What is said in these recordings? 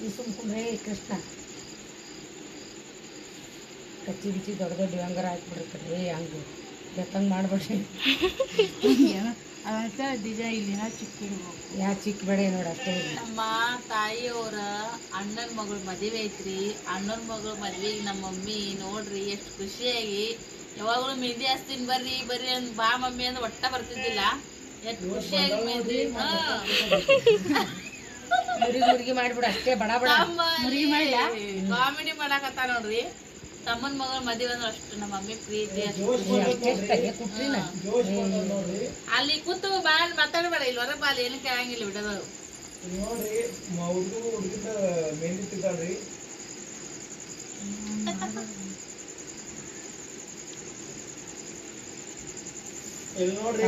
ಸುಮ್ಕುಂಡ್ರೆ ಕೃಷ್ಣ ಕಚ್ಚಿ ಬಿಚ್ಚಿ ದೊಡ್ಡ ದೊಡ್ಡ ಹಂಗಾರ ಹಾಕ್ಬಿಡ್ತಾರೆ ಹಂಗೆ ಬೆತ್ತಂಗೆ ಮಾಡ್ಬೇಡ್ರಿ ಅದಂತ ಡಿಸೈನ್ ಇಲ್ಲಿನ ಚಿಕ್ಕ ಯಾ ಚಿಕ್ಕ ಬೇಡ ನೋಡಿ ಅಷ್ಟೇ ನಮ್ಮ ತಾಯಿಯವರ ಅಣ್ಣನ ಮಗಳ ಮದುವೆ ಐತ್ರಿ. ಅಣ್ಣನ ಮಗಳ ಮದ್ವೆಗೆ ನಮ್ಮ ಮಮ್ಮಿ ನೋಡ್ರಿ ಎಷ್ಟು ಖುಷಿಯಾಗಿ ಯಾವಾಗಲೂ ಮೆಹಂದಿ ಹಚ್ತೀನಿ ಬರ್ರಿ ಬರ್ರಿ ಅಂದ್ ಬಾ ಮಮ್ಮಿ ಅಂದ್ರೆ ಒಟ್ಟ ಬರ್ತಿದ್ದಿಲ್ಲ. ಎಷ್ಟು ಖುಷಿಯಾಗಿ ಮೆಹಂದಿ ಮುರುಗಿ ಮಾಡ್ಬಿಡು ಅಷ್ಟೇ ಬಡ ಬಡ ಕಾಮಿಡಿ ಮಾಡಾಕತ್ತ ನೋಡ್ರಿ. ತಮ್ಮನ ಮಗಳ ಮದುವೆ ಅಂದ್ರೆ ಅಷ್ಟು ನಮ್ಮ ಮಮ್ಮಿ ಪ್ರೀತಿ ಅಲ್ಲಿ ಕೂತು ಬಾಳ್ ಮಾತಾಡಬೇಡ ಇಲ್ಲಿ ಹೊರಗೆ ಬಾಲ್ ಏನು ಕೇಳಂಗಿಲ್ಲ ಬಿಡೋದು ನೋಡ್ರಿ ಹುಡುಗಿಂದ ಮೆಹಂದಿ ತಿದ್ದಾಳ್ರಿ. ಇಲ್ಲಿ ನೋಡ್ರಿ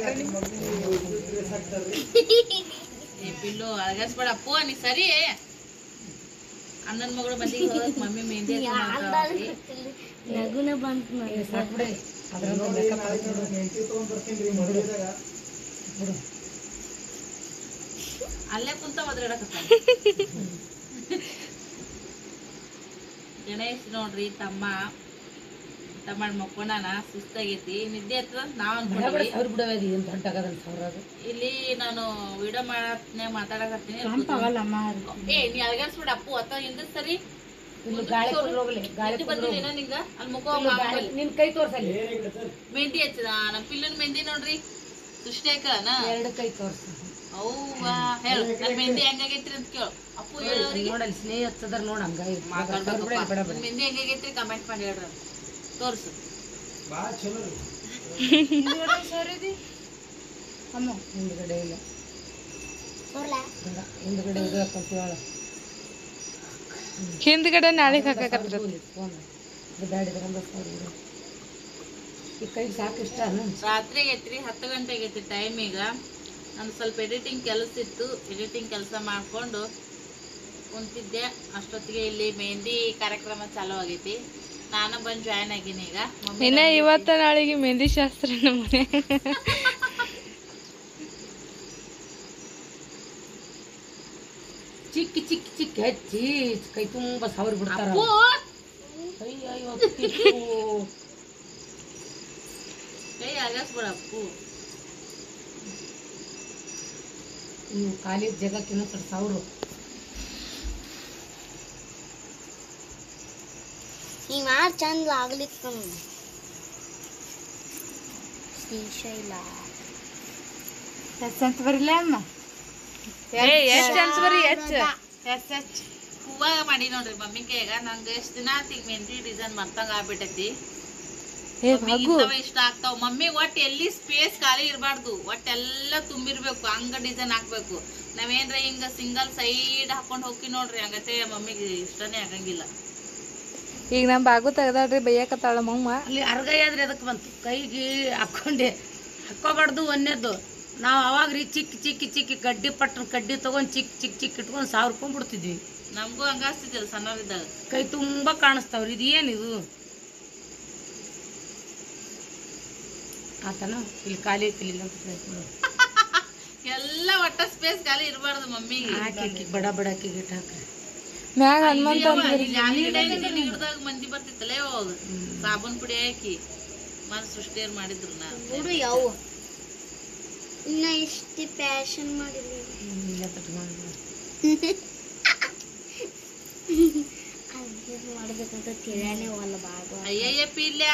ಪಿಲ್ಲು ಅಳಗಸ್ಬೇಡಪ್ಪ ನೀ ಸರಿ. ಅಣ್ಣನ ಮಗಳು ಮದ್ವೆಗೆ ಹೋಗಕ್ ಮಮ್ಮಿ ಮೆಹಂದಿ ನಗುನ ಬಂತು ಅಲ್ಲೇ ಕುಂತ ಒದ್ರಾಡಕತ್ತ. ಗಣೇಶ್ ನೋಡ್ರಿ ತಮ್ಮ ಮಕ್ಕೊಂಡಾನ ಸುಸ್ತಾಗೈತಿ ನಿದ್ದೆ ಹತ್ತದ ನಾವ್ ಅನ್ಕೊಂಡ್ವಿ. ಇಲ್ಲಿ ನಾನು ವಿಡಿಯೋ ಮಾಡತ್ನೇ ಮಾತಾಡಕತ್ತೀನಿ. ಏ ನೀ ಅಳಗಾಡ್ಸ್ಬಿಡ ಅಪ್ಪು ಅತ್ತ ಹಿಂದ ಸರಿ ಬಂದಿಲ್ಲ ನಿಂಗ ಅಲ್ಲಿ ಮುಖ ನಿನ್ ಕೈ ತೋರ್ಸಲ್ಲಿ ಮೆಹಂದಿ ಹಚ್ಚದ ನಮ್ ಪಿಲ್ಲನ್ ಮೆಹಂದಿ ನೋಡ್ರಿ ಸೃಷ್ಟಿಯಾಕನ ಎರಡು ಕೈ ತೋರ್ಸ. ಅವ್ವಾ ಹೇಳು ನನ್ ಮೆಹಂದಿ ಹೆಂಗಾಗೈತ್ರಿ ಅಂತ ಕೇಳು ಅಪ್ಪು ಹೇಳೋರಿಗೆ. ನೋಡಲ್ಲಿ ಸ್ನೇಹ ಹಚ್ಚದ್ರ ನೋಡ ಹಂಗಾಗಿ ಮೆಹಂದಿ ಹೆಂಗಾಗೈತ್ರಿ ಕಮೆಂಟ್ ಮಾಡಿ ಹೇಳ್ರಿ ತೋರ್ಸು. ಹಿಂದ್ಗಡೆ ಇಲ್ಲ ಹಿಂದ್ಗಡೆ ಇದು ಹಾಕೊಂತೀವಳ ಹಿಂದ್ಗಡೆ ನಾಳೆ ಹಾಕಕತ್ತ ಈ ಕೈ ಸಾಕು ಇಷ್ಟ ರಾತ್ರಿ ಆಗೈತ್ರಿ 10 ಗಂಟೆ ಆಗೈತಿ ಟೈಮ್. ಈಗ ನಾನು ಸ್ವಲ್ಪ ಎಡಿಟಿಂಗ್ ಕೆಲಸ ಇತ್ತು. ಎಡಿಟಿಂಗ್ ಕೆಲಸ ಮಾಡ್ಕೊಂಡು ಕುಂತಿದ್ದೆ. ಅಷ್ಟೊತ್ತಿಗೆ ಇಲ್ಲಿ ಮೆಹಂದಿ ಕಾರ್ಯಕ್ರಮ ಚಾಲೂ ಆಗೈತಿ. ನಾನು ಬಂದು ಜಾಯ್ನ್ ಆಗೀನಿ. ಈಗ ಇನ್ನ ಇವತ್ತ ನಾಳೆಗೆ ಮೆಹಂದಿ ಶಾಸ್ತ್ರ ನಮ್ಮನೆ. ಚಿಕ್ಕ ಚಿಕ್ಕ ಚಿಕ್ಕ ಹಚ್ಚಿ ಕೈ ತುಂಬಾ ಸಾವಿರ ಬಿಡ್ತಾರ. ಕೈ ಆಗಸ್ಬಿಡಪ್ಪು. ನೀವು ಕಾಲೇಜ್ ಜಗಕ್ಕಿನ್ನ ಸಾವಿರ ಈ ಮಾರ್ ಚಂದ ಆಗ್ಲಿತ್ತು ಶ್ರೀಶೈಲ ಅಂತ ಬರಿಲ್ಲ ಅಮ್ಮ. ಹೂವಾಗ ಮಾಡಿ ನೋಡ್ರಿ ಮಮ್ಮಿ ಕೈಗ. ನಂಗೆ ಎಷ್ಟ್ ದಿನ ಆತಿ ಮೆಹಂದಿ ಡಿಸೈನ್ ಮರ್ತಂಗ ಆಗ್ಬಿಟ್ಟೈತಿ. ಇಷ್ಟ ಆಗ್ತಾವ ಮಮ್ಮಿ. ಒಟ್ ಎಲ್ಲಿ ಸ್ಪೇಸ್ ಖಾಲಿ ಇರಬಾರ್ದು. ಒಟ್ಟೆಲ್ಲ ತುಂಬಿರ್ಬೇಕು. ಹಂಗ ಡಿಸೈನ್ ಹಾಕ್ಬೇಕು. ನಾವೇನ್ರ ಹಿಂಗ ಸಿಂಗಲ್ ಸೈಡ್ ಹಾಕೊಂಡ್ ಹೋಗಿ ನೋಡ್ರಿ ಹಂಗತೆ ಮಮ್ಮಿಗೆ ಇಷ್ಟನೇ ಆಗಂಗಿಲ್ಲ. ಈಗ ನಮ್ ಬಾಗು ತೆಗ್ದಾಡ್ರಿ ಬೈಯಕತ್ತಾಳ ಮಮ್ಮ. ಅಲ್ಲಿ ಅರ್ಗೈ ಆದ್ರೆ ಅದಕ್ಕೆ ಬಂತು ಕೈಗೆ ಹಾಕೊಂಡೆ ಹಾಕೋಬಾರ್ದು. ಒಂದೇದ್ದು ನಾವು ಅವಾಗ್ರಿ ಚಿಕ್ಕ ಚಿಕ್ಕ ಚಿಕ್ಕ ಕಡ್ಡಿ ಪಟ್ಟ ಕಡ್ಡಿ ತಗೊಂಡ್ ಚಿಕ್ಕ ಚಿಕ್ಕ ಚಿಕ್ಕ ಇಟ್ಕೊಂಡು ಸಾವಿರ್ಕೊಂಡ್ಬಿಡ್ತಿದ್ವಿ. ನಮಗೂ ಹಂಗಾಸ್ತಿದ್ದಿಲ್ಲ ಸಣ್ಣವಿದ್ದಾಗ. ಕೈ ತುಂಬಾ ಕಾಣಿಸ್ತಾವ್ರಿ. ಇದು ಏನಿದು ಆತನ ಇಲ್ಲಿ ಖಾಲಿ ಐತಿಲ್ಲ ಅಂತ ಎಲ್ಲ ಒಟ್ಟ ಸ್ಪೇಸ್ ಖಾಲಿ ಇರಬಾರ್ದು ಮಮ್ಮಿಗೆ. ಹಾಕಿ ಬಡ ಬಡ ಗಿಟ್ ಹಾಕ್ರಿ ಮ್ಯಾಗ ಹನುಮಂತ ಗಿಡದಾಗ ಮಂದಿ ಬರ್ತಿತ್ತಲ್ಲ ಯಾವಾಗ ಸಾಬೂನ್ ಪುಡಿ ಹಾಕಿ ಮನ್ ಸೃಷ್ಟಿಯರ್ ಮಾಡಿದ್ರು. ನೋಡು ಯಾವ ಇನ್ನ ಎಷ್ಟು ಪ್ಯಾಷನ್ ಮಾಡಿಲ್ಲ ಮಾಡ್ಬೇಕಂತ ತಿಳಿಯಾನೇ ಹೋಗಲ್ಲ ಬಾಗ. ಅಯ್ಯಯ್ಯ ಪಿಲ್ಯ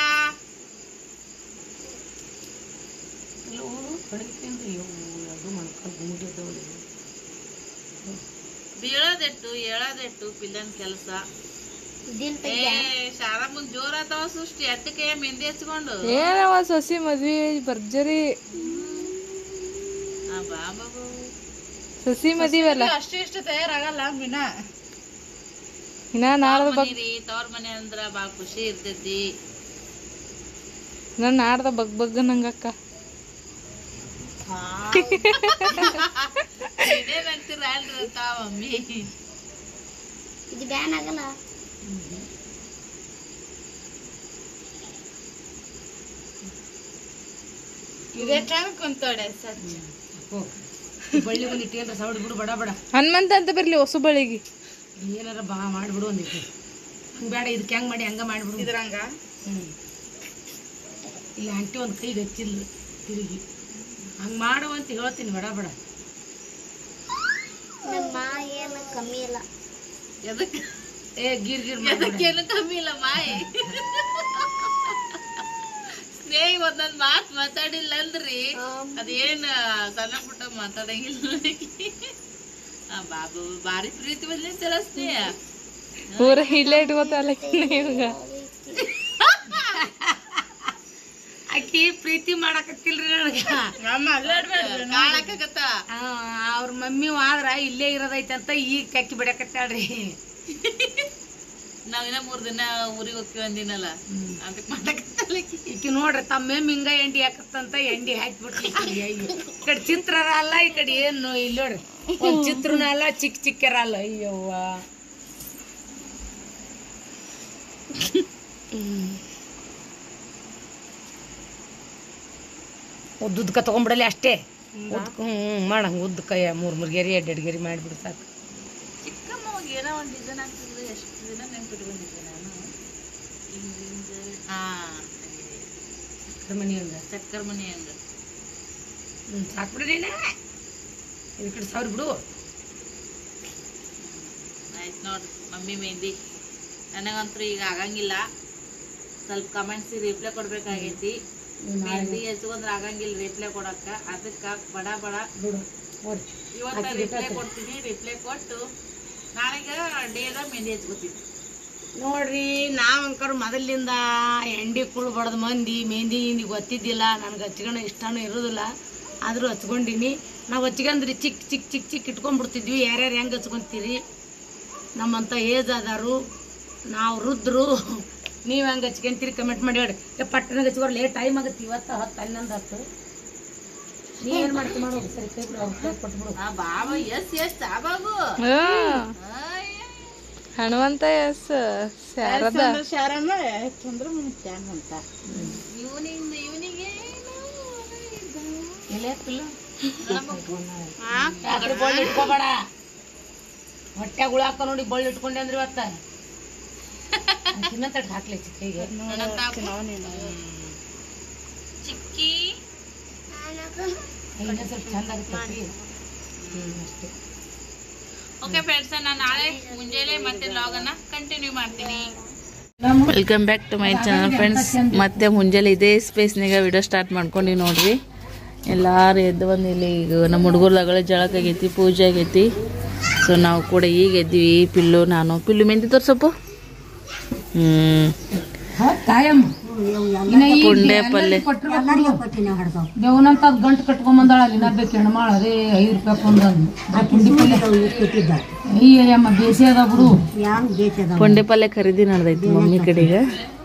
ಬೀಳೋದೆಟ್ಟು ಹೇಳೋದೆಟ್ಟು ಪಿಲ್ಲನ್ ಕೆಲಸ. ಶಾಲಾ ಮುಂದ್ ಜೋರ ಆತಾವ ಸೃಷ್ಟಿ ಅಟ್ಟಕ್ಕೆ ಮೆಹಂದಿ ಹಚ್ಕೊಂಡು ಏನವ ಸೊಸಿ ಮದ್ವಿ ಭರ್ಜರಿ ಸಸಿ ಮದಿವಲ್ಲ ಅಷ್ಟು ಇಷ್ಟು ತಯಾರಾಗಲ್ಲ ಮಿನ. ಇನ್ನ ನಾಡ್ದ ತವ್ರ ಮನೆ ಅಂದ್ರ ಬಾಳ ಖುಷಿ ಇರ್ತೈತಿ. ನನ್ ನಾಡ್ದ ಬಗ್ ಬಗ್ ನಂಗಕ್ಕ ಇದೇನಂತೀರ ಅಲ್ರಿ ಮಮ್ಮಿ. ಇದು ಬ್ಯಾನ್ ಆಗಲ್ಲ. ಇದೇ ಟೈಮ್ ಕುಂತೋಡೆ ಬಳ್ಳಿ ಬಂದು ಇಟ್ಕೊಂಡ್ರೆ ಸೌಡ್ ಬಿಡು ಬಡ ಬಡ. ಹನುಮಂತ ಅಂತ ಬರ್ಲಿ ಹೊಸ ಬಳಿಗೆ ಏನಾರ ಬಾ ಮಾಡಿಬಿಡು ಒಂದಿಟ್ಟು ಹಂಗೆ ಬೇಡ ಇದಕ್ಕೆ ಹೆಂಗೆ ಮಾಡಿ ಹಂಗೆ ಮಾಡಿಬಿಡು ಇದ್ರಂಗ ಇಲ್ಲ ಆಂಟಿ ಒಂದು ಕೈಗೆ ಹಚ್ಚಿಲ್ಲ ತಿರುಗಿ ಹಂಗೆ ಮಾಡು ಅಂತ ಹೇಳ್ತೀನಿ ಬೇಡ ಬೇಡ ಕಮ್ಮಿ ಇಲ್ಲ ಎದಕ್ಕೆ ಏ ಗೀರ್ ಗೀರ್ ಎದಕ್ಕೇನು ಕಮ್ಮಿ ಇಲ್ಲ ಮಾಯಿ ಸ್ನೇಹಿ ಒಂದೊಂದು ಮಾತು ಮಾತಾಡಿಲ್ಲ ಅಂದ್ರಿ ಅದೇನ್ ಸಣ್ಣ ಪುಟ್ಟ ಮಾತಾಡಂಗಿಲ್ಲ ಬಾಬು ಭಾರಿ ಪ್ರೀತಿ ಬಂದಿತ್ತಲ್ಲ ಸ್ನೇಹ ಪೂರ ಇಲ್ಲೇ ಇಟ್ಕೋತಾಳ ಇವಾಗ ಆಕಿ ಪ್ರೀತಿ ಮಾಡಕತ್ತಿಲ್ರಿ ನನಗೆ ಕಾಣಕತ್ತ ಅವ್ರ ಮಮ್ಮಿ ಆದ್ರ ಇಲ್ಲೇ ಇರೋದೈತೆ ಅಂತ ಈಗ ಕಕ್ಕಿ ಬಿಡಕತ್ತಾಳ್ರಿ ನಾವಿನ್ನ 3 ದಿನ ಊರಿಗೆ ಹೋಗ್ತೀವಿ ಅಂದಿನಲ್ಲ ಅದಕ್ಕೆ ಮಾಡಕತ್ತಲ್ಲ ಈಕಿ ನೋಡ್ರಿ ತಮ್ಮ ಮೇಮ್ ಹಿಂಗ ಎಂಡಿ ಹಾಕತ್ತಂತ ಎಂಡಿ ಹಾಕಿಬಿಟ್ಲಿ ಈ ಕಡೆ ಚಿತ್ರರ ಅಲ್ಲ ಈ ಕಡೆ ಏನು ಇಲ್ಲಿ ನೋಡ್ರಿ ಒಂದ್ ಚಿತ್ರನ ಅಲ್ಲ ಚಿಕ್ಕ ಚಿಕ್ಕರ ಅಲ್ಲ ಅಯ್ಯವ್ವ ಉದ್ದುದ್ಕ ತಗೊಂಡ್ಬಿಡಲಿ ಅಷ್ಟೇ ಮಾಡಂಗ ಉದ್ದಕ್ಕ 3 ಗೆರಿ 2 ಗೆರಿ ಮಾಡಿಬಿಡು ಸಾಕು ಚಿಕ್ಕಮ್ಮ ಏನೋ ಒಂದು ಡಿಸೈನ್ ಆಗ್ತಿದ್ರು ಎಷ್ಟು ದಿನ ನೆನ್ಪಿಟ್ಕೊಂಡಿದ್ದೆ ನಾನು ಮನಿ ಹಂಗ ಚಕ್ಕರ್ ಮನಿ ಹಂಗ ಸಾಕ್ಬಿಡ್ರಿ ಈ ಕಡೆ ಸಾವಿರ ಬಿಡು ಆಯ್ತು ನೋಡ್ರಿ ಮಮ್ಮಿ ಮೆಹಂದಿ ನನಗಂತೂ ಈಗ ಆಗಂಗಿಲ್ಲ ಸ್ವಲ್ಪ ಕಮೆಂಟ್ಸ್ ರಿಪ್ಲೈ ಕೊಡ್ಬೇಕಾಗೈತಿ ಮೆಹಂದಿ ಹಚ್ಕೊಂಡ್ರೆ ಆಗಂಗಿಲ್ಲ ರಿಪ್ಲೈ ಕೊಡಕ್ಕ ಅದಕ್ಕ ಬಡ ಬಡ ಇವತ್ತ ರಿಪ್ಲೈ ಕೊಡ್ತೀನಿ ರಿಪ್ಲೈ ಕೊಟ್ಟು ನಾಳೆಗ ಡೇದಾಗ ಮೆಹಂದಿ ಹಚ್ಕೋತೀನಿ ನೋಡ್ರಿ ನಾವಂಕರು ಮೊದಲಿಂದ ಎಂಡಿ ಕುಳು ಬಡ್ದ ಮಂದಿ ಮೆಹಂದಿ ಹಿಂದಿ ಗೊತ್ತಿದ್ದಿಲ್ಲ ನನಗೆ ಹಚ್ಕೊಂಡು ಇಷ್ಟನೂ ಇರೋದಿಲ್ಲ ಆದರೂ ಹಚ್ಕೊಂಡಿನಿ ನಾವು ಹಚ್ಕೊಂಡ್ರಿ ಚಿಕ್ಕ ಚಿಕ್ಕ ಚಿಕ್ಕ ಚಿಕ್ಕ ಇಟ್ಕೊಂಡ್ಬಿಡ್ತಿದ್ವಿ ಯಾರ್ಯಾರು ಹೆಂಗೆ ಹಚ್ಕೊಂತೀರಿ ನಮ್ಮಂಥ ಏಜ್ ಆದಾರು ನಾವು ವೃದ್ಧರು ನೀವು ಹೆಂಗೆ ಹಚ್ಕೊಂತೀರಿ ಕಮೆಂಟ್ ಮಾಡಿ ಹೇಳಿ ಪಟ್ಟಣಗೆ ಹಚ್ಕೊಡ್ಲಿ ಲೇಟ್ ಟೈಮ್ ಆಗುತ್ತೆ ಇವತ್ತು 10 11 ಹತ್ತು ನೀವೇನು ಮಾಡ್ತೀವಿ ಮಾಡೋದು ಸರಿ ಕೈ ಬಿಡು ಅವ್ರ ಕೈ ಕೊಟ್ಬಿಡು ಬಾಬಾ ಎಸ್ ಬಾಬು ಹನುಮಂತ ಎಸ್ ಶಾರದ ಇವನಿಗೆ ರಾತ್ರಿ ಬಳ್ಳಿ ಇಟ್ಕೋಬೇಡ ಹೊಟ್ಟೆ ಗುಳಾಕ ನೋಡಿ ಬಳ್ಳಿ ಇಟ್ಕೊಂಡೆ ಅಂದ್ರೆ ಇವತ್ತ ಇನ್ನೊಂದ್ ತಟ್ಟು ಹಾಕ್ಲಿ ಚಿಕ್ಕಿಗೆ ಚಿಕ್ಕಿ ಇನ್ನೂ ಸ್ವಲ್ಪ ಚಂದ ಆಗುತ್ತೆ ಅಷ್ಟೇ ಓಕೆ ಫ್ರೆಂಡ್ಸ್ ನಾನು ನಾಳೆ ಮುಂಜಾನೆ ಮತ್ತೆ ಲಾಗ್ ಅನ್ನ ಕಂಟಿನ್ಯೂ ಮಾಡ್ತೀನಿ welcome back to my channel friends ಮತ್ತೆ ಮುಂಜಾನೆ ಇದೇ ಸ್ಪೇಸ್ನಾಗ ವಿಡಿಯೋ ಸ್ಟಾರ್ಟ್ ಮಾಡ್ಕೊಂಡು ನೋಡ್ರಿ ಎಲ್ಲಾರು ಎದ್ದು ಬಂದು ಇಲ್ಲಿ ಈಗ ನಮ್ಮ ಹುಡುಗರ್ಲಾಗಳೆ ಜಳಕ ಆಗೈತಿ ಪೂಜೆ ಆಗೈತಿ ಸೊ ನಾವು ಕೂಡ ಈಗ ಎದ್ವಿ ಪಿಲ್ಲು ನಾನು ಪಿಲ್ಲು ಮೆಂದಿ ತೋರ್ಸಪ್ಪು ಪುಂಡೆ ಪಲ್ಲೆ ದೇವನಂತ ಗಂಟು ಕಟ್ಕೊಂಬಂದಾಳ ಅಲ್ಲಿ ನಬ್ಬೇಕು ಹೆಣ್ಮಾಳ ಅದೇ 5 ರೂಪಾಯಿ ಪುಂಡಿ ಪಲ್ಯ ಅಯ್ಯಮ್ಮ ಬೇಸಿ ಅದ ಬಿಡು ಪುಂಡೆ ಪಲ್ಯ ಖರೀದಿ ನಡೆದೈತಿ ಮಮ್ಮಿ ಕಡೆಗೆ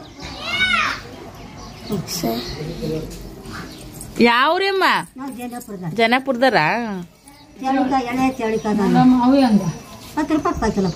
ಯಾವ್ರಿ ಅಮ್ಮ ಜನಾಪುರದಾರ ಅವೇ ಹಂಗ 10 ರೂಪಾಯಿ ಚಲೋ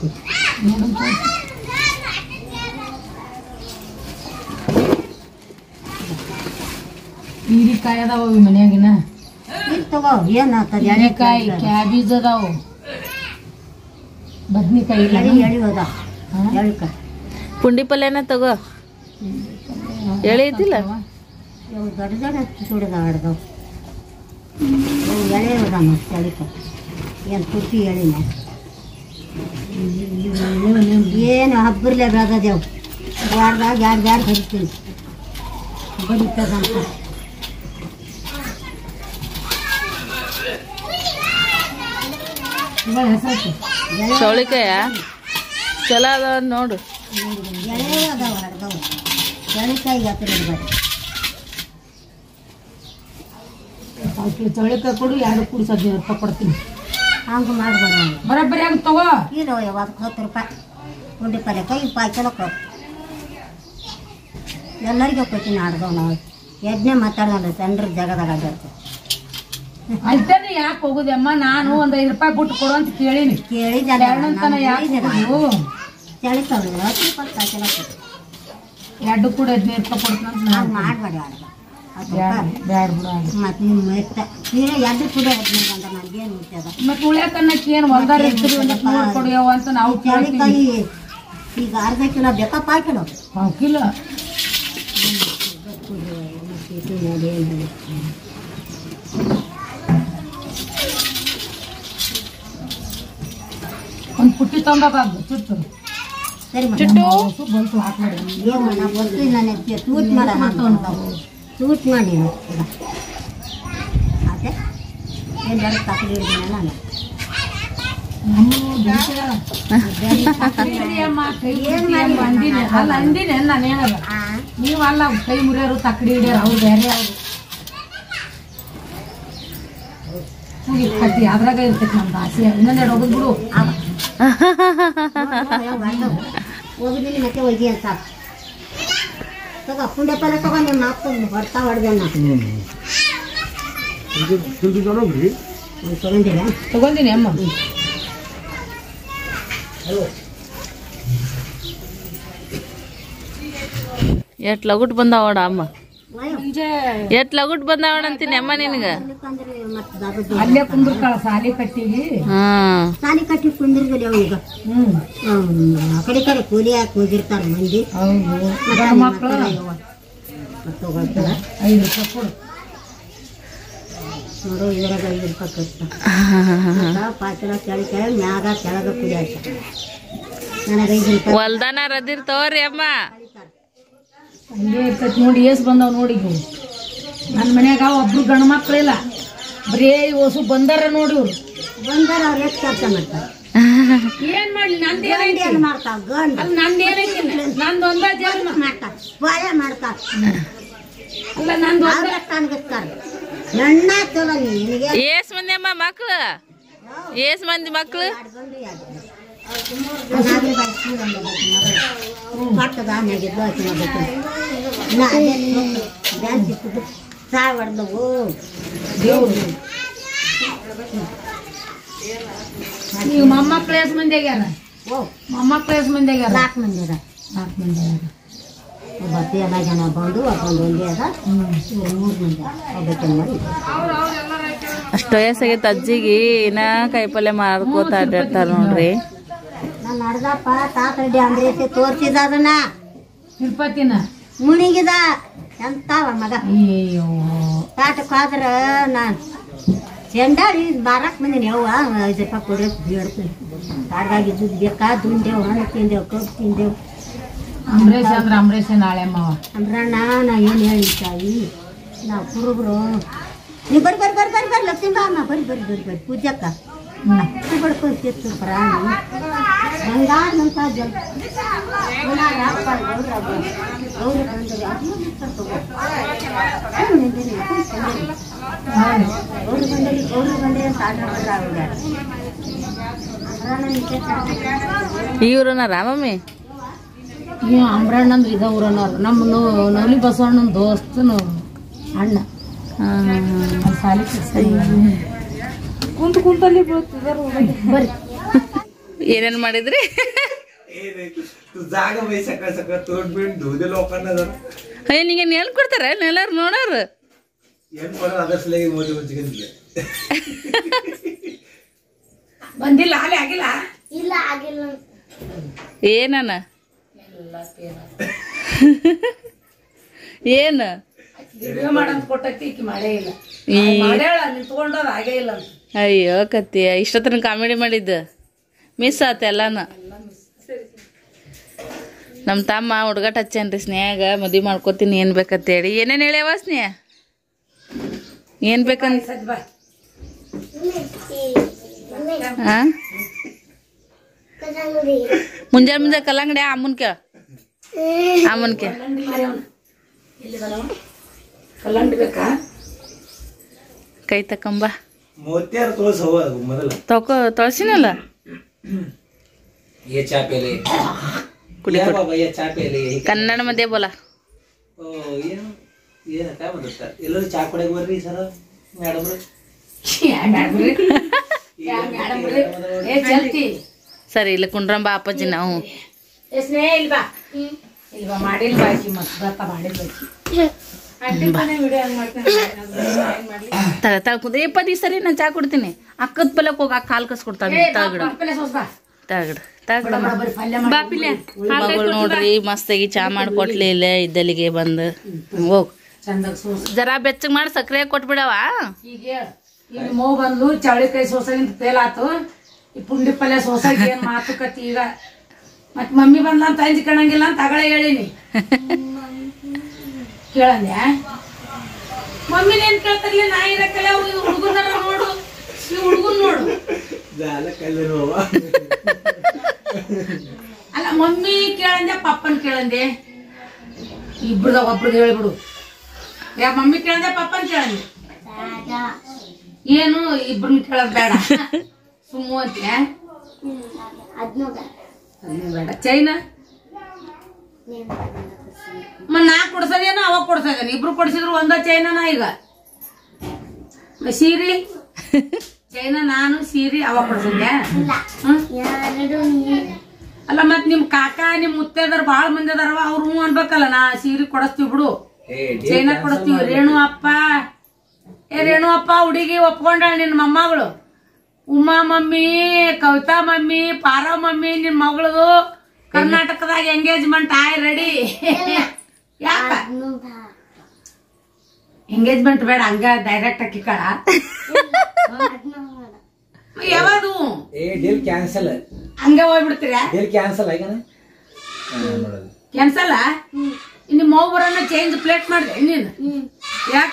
ಹೀರಿಕಾಯಿ ಅದಾವ ಮನ್ಯಾಗಿನ ತಗೋ ಏನಾಗ್ತದೆ ಎಳೆಕಾಯಿ ಕ್ಯಾಬೇಜ್ ಅದಾವ ಬದ್ನಿಕಾಯಿ ಎಳಿಕಾಯಿ ಪುಂಡಿ ಪಲ್ಯನ ತಗೋ ಎಳೆ ಐತಿಲ್ಲ ದೊಡ್ಡ ದೊಡ್ಡ ಸುಡ್ದಾವ ಹಿಡ್ದವು ಎಳೆ ಅದಾಮ ಎಳಿಕಾಯಿ ಏನು ತುಟ್ಟಿ ಎಳಿನ ಏನು ಹಬ್ಬರ್ಲೆ ಬೆಳೆದೇವು ಬ್ಯಾಡ್ದಾಗ ಬ್ಯಾಡ್ ಹರಿತೀವಿ ಬಡಿತದಂತ ಚೌಳಿಕಾಯ ಚಲೋ ಅದ ನೋಡು ಎಳೆ ಅದಾವ ಹಿಡ್ದವು ಎಳಿಕಾಯಿಗೆ ಹತ್ತಿರ ಇರ್ಬೇಕು ಚೌಳಿಕಾಯಿ ಕೊಡು 2 ಕೂಡಿ 15 ರೂಪಾಯಿ ಕೊಡ್ತೀನಿ ಹಂಗೆ ಮಾಡ್ಬೋದು ಬರೋಬ್ಬರಿ ಹಂಗೆ ತಗೋ ಕಿಲೋ 10 ರೂಪಾಯಿ ಪುಂಡಿ ಪಲ್ಯ ಕೈ ಚಲೋ ಕೊಡು ಎಲ್ಲರಿಗೂ ಕೊಡ್ತೀನಿ ಆಡ್ದವು ನಾವು ಯಜ್ಞ ಮಾತಾಡೋದು ಜನರ ಜಾಗದಾಗ ಆಗಿರ್ತದೆ ಅಲ್ತೇನೆ ಯಾಕೆ ಹೋಗುದಮ್ಮ ನಾನು ಒಂದು 5 ರೂಪಾಯಿ ಬಿಟ್ಟು ಕೊಡು ಅಂತ ಕೇಳೀನಿ ಕೇಳಿದ ಯಾಕೆ ಹೋಗು ಚಳಿ ತಗೊಳ್ಳಿ 10 ರೂಪಾಯಿ ಚಲೋ ಕೊಡು 2 ಕೂಡ 15 ರೂಪಾಯಿ ಕೊಡ್ತೀನಿ ಹಂಗೆ ಮಾಡಬೇಡಿ ಆಡ್ದ ಬ್ಯಾಡ ಬಿಡ ಮತ್ತು ನಿಮ್ಮ ಇಷ್ಟ ನೀನು ಎದ್ದು ಕೂಡ ಹದಿನೈದು ಅಂತ ನನಗೇನು ಮುಚ್ಚದ ಮತ್ತೆ ಉಳ್ಯಾಕನ್ನಕ್ಕೆ ಏನು ಹೊಲ್ದಾರ ಇರ್ತೀರಿ ಒಂದಿಟ್ಟು ನೋಡ್ಕೊಡಿಯವ ಅಂತ ನಾವು ಚಳಿಕಾಯಿ ಈಗ ಅರ್ಧ ಕಿಲೋ ಬೇಕಪ್ಪ ಕಿಲೋ ಹಾಕಿಲ್ಲ ಒಂದು ಪುಟ್ಟಿ ತಂದಾಕಾಗ್ದು ಚುಟ್ಟು ಸರಿ ಬಂತು ಹಾಕ್ಬೇಡಿ ಏನು ನಾ ಬರ್ತೀನಿ ನಾನು ತೂಟ್ ಮಾಡ ತೂಟ್ ಮಾಡಿ ಅದೇ ಏನು ಬರೋ ತಕ್ಕಡಿ ಹಿಡಿದಿನ ನಾನು ಅಲ್ಲ ಅಂದಿನಿ ನಾನು ಹೇಳಲ್ಲ ನೀವು ಅಲ್ಲ ಕೈ ಮುರಿಯೋರು ತಕ್ಕಡಿ ಹಿಡಿಯೋರು ಅವ್ರು ಬೇರೆ ಅವರು ಕಟ್ಟಿ ಅದ್ರಾಗ ಇರ್ತೈತಿ ನಮ್ದು ಆಸೆ ಇನ್ನೊಂದೆರಡು ಹೋಗುದು ಬಿಡು ಹೋಗಿದ್ದೀನಿ ಮತ್ತೆ ಹೋಗಿ ಅಂತ ತಗೋ ಪುಂಡೆ ಪಲ್ಲೆ ತಗೊಂಡು ನಾಲ್ಕು ಹೊಡ್ತಾ ಹೊಡೆದೆ ನಾನು ತಗೊಂಡಿಲ್ಲ ತಗೊಂಡಿನಿ ಅಮ್ಮ ಎಷ್ಟ್ ಲಗುಟ್ ಬಂದಾವಣ ಅಮ್ಮ ಎಷ್ಟ್ ಲಗುಟ್ ಬಂದಾವಣ ಅಂತೀನಿ ಅಮ್ಮ ನಿನಗ ಅಲ್ಲೇ ಕುಂದ್ರಕಾಳ ಸಾಲಿ ಕಟ್ಟಿಗಿ ಸಾಲಿ ಕಟ್ಟಿ ಕುಂದಿರ್ಗಲಿ ಅವೀಗ ಆ ಕಡೆ ಕೂಲಿ ಹಾಕಿ ಹೋಗಿರ್ತಾರೆ ಮಂದಿ ಹೌದು ಮಕ್ಕಳು ತಗೊಳ್ತಾರೆ 5 ರೂಪಾಯಿ ಕೊಡು ನೋಡು ಇದ್ರಾಗ 5 ರೂಪಾಯಿ ಕೊಡ್ತಾರೆ ಪಾಚಲ ಕೆಳಗೆ ಮ್ಯಾಗ ಕೆಳಗ ಕುಡಿ ಹಾಕ್ತಾರೆ ನನಗೆ 5 ರೂಪಾಯಿ ಹೊಲ್ದಾನ ರದಿರ್ತಾವ್ರಿ ಅಮ್ಮ ಹಂಗೆ ಇರ್ತೈತಿ ನೋಡಿ ಏಸ್ ಬಂದಾವ್ ನೋಡಿ ನನ್ನ ಮನ್ಯಾಗ ಒಬ್ರು ಗಂಡು ಮಕ್ಳಿಲ್ಲ ಬರೀ ಹೊಸು ಬಂದಾರ ನೋಡಿ ಇವ್ರು ಬಂದಾರ ಅವ್ರು ಎಷ್ಟು ಖರ್ಚು ಮಾಡ್ತಾರೆ ಏನ್ ಮಾಡ್ಲಿ ನಂದೇನೈತಿ ಏನು ಮಾಡ್ತಾವ ಗಂಡ ಅಲ್ಲ ನಂದೇನೈತಿ ನಂದು ಒಂದ ಜನ್ಮ ಮಾಡ್ತಾರೆ ಬಾಯ ಮಾಡ್ತಾರೆ ಅಲ್ಲ ನಂದು ಅವ್ರ ಕಾಣ್ಗಿಸ್ತಾರೆ ಎಣ್ಣ ಚಲೋ ನಿನಗೆ ಏಸ್ ಮಂದಿ ಅಮ್ಮ ಮಕ್ಳು ಏಸ್ ಮಂದಿ ಮಕ್ಳು ಪಟ್ಟದ ಆನೆಗಿದ್ದು ಡ್ಯಾನ್ಸ್ ಇತ್ತು ಸಾವು ಹೊಡೆದವು ದೇವ್ರು ಈಗ ಮೊಮ್ಮಕ್ಳು ಎಷ್ಟು ಮಂದಿ ಆಗ್ಯಾರ ಓ ಮೊಮ್ಮಕ್ಳು ಎಷ್ಟು ಮಂದಿ ಆಗ್ಯಾರ 4 ಮಂದಿ ಅದ 4 ಮಂದಿ ಆಗ್ಯಾರ ಒಬ್ಬ ಎಲ್ಲ ಜನ ಬಂದು ಒಬ್ಬಂದು ಒಂದೇ ಅದ 3 ಮಂದಿ ಒಬ್ಬಕ್ಕೆ ಮಾಡಿ ಅಷ್ಟು ವಯಸ್ಸಾಗೈತೆ ಅಜ್ಜಿಗೆ ಇನ್ನ ಕಾಯಿಪಲ್ಯ ಮಾರ್ಕೋತ ಅಡ್ಡಾಡ್ತಾರ ನೋಡ್ರಿ ನಾನು ನಡ್ದಪ್ಪ ತಾತ ರೆಡ್ಡಿ ಅಂದ್ರೇಸಿ ತೋರ್ಸಿದ ಅದನ್ನ ತಿರುಪತಿನ ಮುಣಿಗಿದ ಎಂತಾವ ಮಗ ಅಯ್ಯೋ ತಾಟಕ್ಕೆ ಹೋದ್ರ ನಾನು ಚೆಂಡಾಡಿ ಮಾರಕ್ ಬಂದಿನಿ ಯವ್ವ 5 ರೂಪಾಯಿ ಕೊಡೋಕೆ ಬೇಡ್ತೀನಿ ಕಾಡ್ದಾಗಿದ್ದು ಬೇಕಾ ದುಂಡೆವು ಹಣ್ಣು ತಿಂದೆವು ಕಬ್ಬು ತಿಂದೆವು ಅಂಬರೀಷ್ ಅಂದ್ರೆ ಅಂಬರೀಷ್ ನಾಳೆ ಮಾವ ಅಂದ್ರಣ್ಣ ನಾ ಏನು ಹೇಳಿ ತಾಯಿ ನಾವು ಕುರುಬರು ನೀವು ಬರ್ರಿ ಲಕ್ಷ್ಮೀ ಬಾಮ್ಮ ಬರ್ರಿ ಪೂಜಕ್ಕ ಬಡ್ಕೊಂತಿತ್ತು ಪ್ರಾಣಿ ಹಂಗಾದಂತ ಜನ ಗೌರಿ ಬಂದಿರಿ ಅಂತ ಆಟ ಇವ್ರನ ರಾಮಮ್ಮಿ ನೀವು ಅಂಬ್ರಣ್ಣ ಅಂದ್ರೆ ಇದ ಊರನವ್ರು ನಮ್ಮ ನವಲಿ ಬಸವಣ್ಣನ ದೋಸ್ತನು ಅಣ್ಣ ಸಾಲಿ ಕುಂತಲ್ಲಿ ಬರ್ರಿ ಏನೇನ್ ಮಾಡಿದ್ರಿ जागा बाई सकाळ सकाळ तोंड बिंड धुदे लोकांना जरा ಅಯ್ಯ ನಿಂಗೆ ನೆಲ್ ಕೊಡ್ತಾರ ಎಲ್ಲಾರು ನೋಡೋರು ಏನ್ ಮಾಡೋದು ಅದರ್ಸಲೇ ಮೋದಿ ಮುಂಚಿಗೆ ಬಂದಿಲ್ಲ ಅಲ್ಲಿ ಆಗಿಲ್ಲ ಏನನ ಏನು ವಿಡಿಯೋ ಮಾಡಂತ ಕೊಟ್ಟಕ್ಕೆ ಈಕಿ ಮಾಡೇ ಇಲ್ಲ ಮಾಡ್ಯಾಳ ನಿಂತ್ಕೊಂಡೋದು ಆಗೇ ಇಲ್ಲ ಅಂತ ಅಯ್ಯೋ ಕತ್ತಿ ಇಷ್ಟೊತ್ತನ ಕಾಮಿಡಿ ಮಾಡಿದ್ದು ಮಿಸ್ ಆತ ಎಲ್ಲಾನು ನಮ್ಮ ತಮ್ಮ ಹುಡುಗಾಟ ಹಚ್ಚೇನ್ರಿ ಸ್ನೇಹಾಗ ಮದ್ವಿ ಮಾಡ್ಕೋತೀನಿ ಏನ್ ಬೇಕಂತೇಳಿ ಏನೇನು ಹೇಳ್ಯಾವ ಸ್ನೇಹ ಏನ್ ಬೇಕಂತ ಹಾ ಮುಂಜಾನೆ ಕಲ್ಲಂಗಡಿ ಅಮ್ಮನ್ಕೆ ಕಲ್ಲಂಗಡಿ ಬೇಕಾ ಕೈ ತಕ್ಕಂಬ मोत्यार तोळस हवं ಮೊದಲ ತೊಳ್ಸಿನಲ್ಲ ये चा पेले कुडी या बाबा ये चा पेले ಕನ್ನಡ मध्ये बोला ಏನು ಏನು काय म्हणतात ಎಲ್ಲರೂ ಚಾ ಕುಡಿಯಕ್ಕೆ ಬರ್ರಿ ಸರ್ ಮೇಡಮ್ ಸರಿ ಇಲ್ಲ ಕುಂಡ್ರಂಬ ಅಪ್ಪಾಜಿ ನಾವು ಸ್ನೇಹ ಇಲ್ವಾ ಮಾಡಿಲ್ವಾ ಆಕಿ ಮಸ್ತ್ ಮಾಡಿಲ್ವಾ ತಳ್ಕುದ ಏಪದಿ ಸರಿ ನಾನು ಚಾ ಕೊಡ್ತೀನಿ ಅಕ್ಕದ ಪಲ್ಯಕ್ಕೆ ಹೋಗಿ ಅಕ್ಕ ಹಾಲು ಕಸ್ಕೊಡ್ತಾಳೆ ತಳಗಡ ತಳಗಡ ಬಾಪಿಲೆ ಮಗಳು ನೋಡ್ರಿ ಮಸ್ತಾಗಿ ಚಾ ಮಾಡ್ಕೊಟ್ಲಿ ಇಲ್ಲೇ ಇದ್ದಲ್ಲಿಗೆ ಬಂದು ಹೋಗ್ ಜರಾ ಬೆಚ್ಚಗ್ ಮಾಡಿ ಸಕ್ಕರೆ ಕೊಟ್ಬಿಡವ. ಈಗ ಮಗು ಬಂದ್ಲು ಚವಳಿಕಾಯಿ ಸೋಸಾಗಿಂತ ಫೇಲ್ ಆತು. ಈ ಪುಂಡಿ ಪಲ್ಯ ಸೋಸಾಗಿ ಏನ್ ಮಾತುಕತಿ ಈಗ ಮತ್ ಮಮ್ಮಿ ಬಂದ್ಲ ಅಂತ ಅಂಜಿಕಣಂಗಿಲ್ಲ ಅಂತ ತಗಳ ಹೇಳಿನಿ. ಕೇಳಂದ್ಯಾ ಮಮ್ಮಿನ ಏನ್ ಕೇಳ್ತಾರಲಿ ನಾ ಇರಕ್ಕಲ್ಲ ಹುಡುಗನ ನೋಡು ಈ ಹುಡುಗನ್ ನೋಡು. ಅಲ್ಲ ಮಮ್ಮಿ ಕೇಳಂದೆ ಪಪ್ಪನ್ ಕೇಳಂದೆ ಇಬ್ರದಾಗ ಒಬ್ರಿಗೆ ಹೇಳ್ಬಿಡು. ಯಾ ಮಮ್ಮಿ ಕೇಳಂದೆ ಪಪ್ಪನ್ ಕೇಳಂದೆ ಏನು ಇಬ್ರನ್ನ ಕೇಳೋದ್ ಬೇಡ ಸುಮ್ಮು ಅಂತೀಯ ಬೇಡ. ಚೈನಾ ನಾ ಕೊಡ್ಸದೇನೋ ಅವಾಗ ಕೊಡ್ಸದೇನು ಇಬ್ರು ಕೊಡ್ಸಿದ್ರು ಒಂದ ಚೈನಾ ಈಗ ಸೀರಿ ಚೈನಾ ನಾನು ಸೀರಿ ಅವಾಗ ಕೊಡ್ಸಿದ್ಯಾ. ಅಲ್ಲ ಮತ್ ನಿಮ್ ಕಾಕ ನಿಮ್ ಮುತ್ತೈದರ್ ಬಾಳ ಮಂದಿ ಅದಾರವ ಅವ್ರು ಹ್ಞೂ ಅನ್ಬೇಕಲ್ಲ ನಾ ಸೀರೆ ಕೊಡಸ್ತೀವಿ ಬಿಡು ಚೈನಾ ಕೊಡಸ್ತೀವಿ. ರೇಣು ಅಪ್ಪ ಹುಡುಗಿ ಒಪ್ಕೊಂಡಾಳ ನಿನ್ ಮೊಮ್ಮಗಳು ಉಮಾ ಮಮ್ಮಿ ಕವಿತಾ ಮಮ್ಮಿ ಪಾರವ್ ಮಮ್ಮಿ ನಿನ್ ಮಗಳದು ಕರ್ನಾಟಕದಾಗ ಎಂಗೇಜ್ಮೆಂಟ್ ಆಯ್ ರೆಡಿ. ಯಾಕ ಎಂಗೇಜ್ಮೆಂಟ್ ಬೇಡ ಹಂಗ ಡೈರೆಕ್ಟ್ ಅಕ್ಕಿಕಳ ಯಾವುದು ಕ್ಯಾನ್ಸಲ್ ಹಂಗ ಹೋಗ್ಬಿಡ್ತೀರ ಕ್ಯಾನ್ಸಲ್ ಕ್ಯಾನ್ಸಲ್. ನಿಮ್ ಮಗು ಬರೋಣ ಚೇಂಜ್ ಪ್ಲೇಟ್ ಮಾಡಿದೆ ನೀನು ಯಾಕ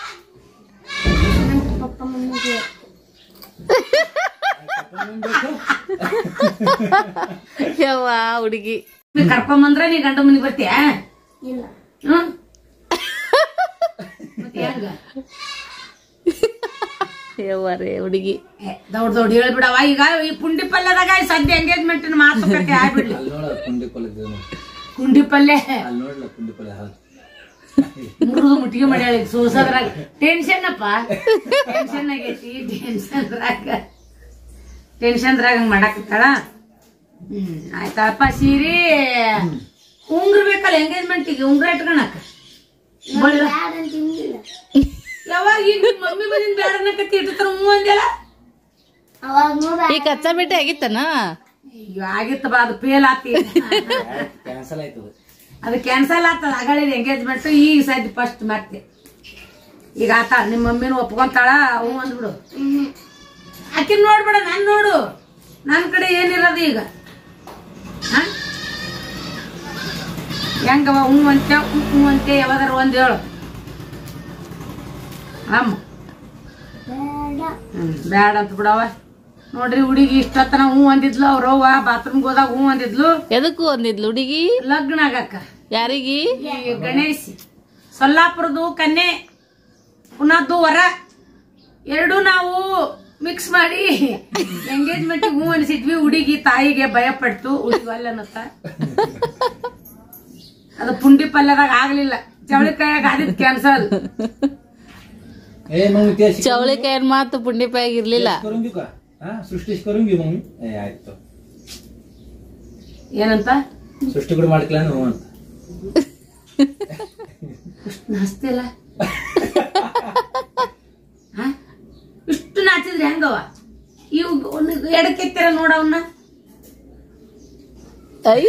ಯವ್ವ ಹುಡುಗಿ ಕರ್ಕೊಂಬಂದ್ರ ನೀ ಗಂಡ ಮನಿಗ್ ಬರ್ತೀಯ ಹ್ಮ್ ಹೆಂಗ ಯವ್ವ ರೇ ಹುಡುಗಿ ದೊಡ್ಡ ಹೇಳ್ಬಿಡವ. ಈಗ ಈ ಪುಂಡಿ ಪಲ್ಯದಾಗ ಸದ್ಯ ಎಂಗೇಜ್ಮೆಂಟ್ ಮಾತುಕತೆ ಆಗ್ಬಿಡ್ಲಿ. ಕುಂಡಿ ಪಲ್ಯ ಮುರಿದು ಮುಟ್ಟಿಗೆ ಮಾಡ್ಯಾಳ ಸೋಸದ್ರಾಗ ಟೆನ್ಷನ್ ಅಪ್ಪ ಟೆನ್ಷನ್ ಆಗೈತಿ ಟೆನ್ಷನ್ದ್ರಾಗ ಹಂಗ ಮಾಡಾಕತ್ತಾಳ. ಆಯ್ತಪ್ಪ ಸೀರಿ ಉಂಗ್ರ ಬೇಕಲ್ಲ ಎಂಗೇಜ್ಮೆಂಟಿಗೆ ಉಂಗ್ರ ಇಟ್ಕೊಳಕ ಯಾವಾಗ ಈಗ ಮಮ್ಮಿ ಬಂದಿನ ಬೇಡ ಅನ್ನಕತ್ತಿ ಇಟ್ತಾರ ಹ್ಞೂ ಅಂದ್ಯಲ್ಲ ಈ ಕಚ್ಚಾ ಬಿಟ್ಟೆ ಆಗಿತ್ತನ ಅಯ್ಯೋ ಆಗಿತ್ತ ಬಾ ಅದು ಫೇಲ್ ಆತಿ ಕ್ಯಾನ್ಸಲ್ ಆಯ್ತದ ಅದು ಕ್ಯಾನ್ಸಲ್ ಆಗ್ತದ ಆಗಳಿದ ಎಂಗೇಜ್ಮೆಂಟ್ ಈಗ ಸದ್ಯ ಫಸ್ಟ್ ಮತ್ತೆ ಈಗ ಆತ ನಿಮ್ಮ ಮಮ್ಮಿನ ಒಪ್ಕೊಂತಾಳ ಹ್ಞೂ ಅಂದ್ಬಿಡು. ಆಕಿನ್ ನೋಡ್ಬೇಡ ನಾನ್ ನೋಡು ನನ್ನ ಕಡೆ ಏನಿರೋದು ಈಗ ಹೆಂಗವ ಹ್ಞೂ ಅಂತೆ ಯಾವಾಗಾರ ಒಂದ್ ಹೇಳು ಅಮ್ಮ ಬ್ಯಾಡ ಅಂತ ಬಿಡವ. ನೋಡ್ರಿ ಹುಡುಗಿ ಇಷ್ಟೊತ್ತನ ಹ್ಞೂ ಅಂದಿದ್ಲು ಅವ್ರವ್ವ ಬಾತ್ರೂಮ್ಗೆ ಹೋದಾಗ ಹ್ಞೂ ಅಂದಿದ್ಲು. ಎದಕ್ಕೂ ಅಂದಿದ್ಲು ಹುಡುಗಿ ಲಗ್ನ ಆಗಕ್ಕ ಯಾರಿಗಿ ಗಣೇಶ್ ಸೊಲ್ಲಾಪುರದು ಕನ್ಯೆ ಪುನದ್ದು ವರ ಎರಡು ನಾವು ಮಿಕ್ಸ್ ಮಾಡಿ ಎಂಗೇಜ್ಮೆಂಟ್ ಹ್ಞೂ ಅನಿಸಿದ್ವಿ. ಹುಡುಗಿ ತಾಯಿಗೆ ಭಯ ಪಡ್ತು ಹುಡುಗಿ ಅಲ್ಲ ಅನ್ನತ್ತ ಅದು ಪುಂಡಿ ಪಲ್ಯದಾಗ ಆಗ್ಲಿಲ್ಲ ಚವಳಿಕಾಯಾಗ ಆದಿದ್ ಕ್ಯಾನ್ಸಲ್. ಚವಳಿಕಾಯಿ ಮಾತು ಪುಂಡಿ ಪಾಯಾಗ ಇರ್ಲಿಲ್ಲ. ಆಯ್ತು ಏನಂತ ಸೃಷ್ಟಿ ಕೂಡ ಮಾಡ್ಕಿಲ್ಲ ಅಂತ ನಾಚ್ತಿಲ್ಲ ಇಷ್ಟು ನಾಚಿದ್ರಿ ಹೆಂಗವ ಇವ್ ಎಡಕ್ಕೆತ್ತೀರ ನೋಡವನ್ನ ಅಯ್ಯ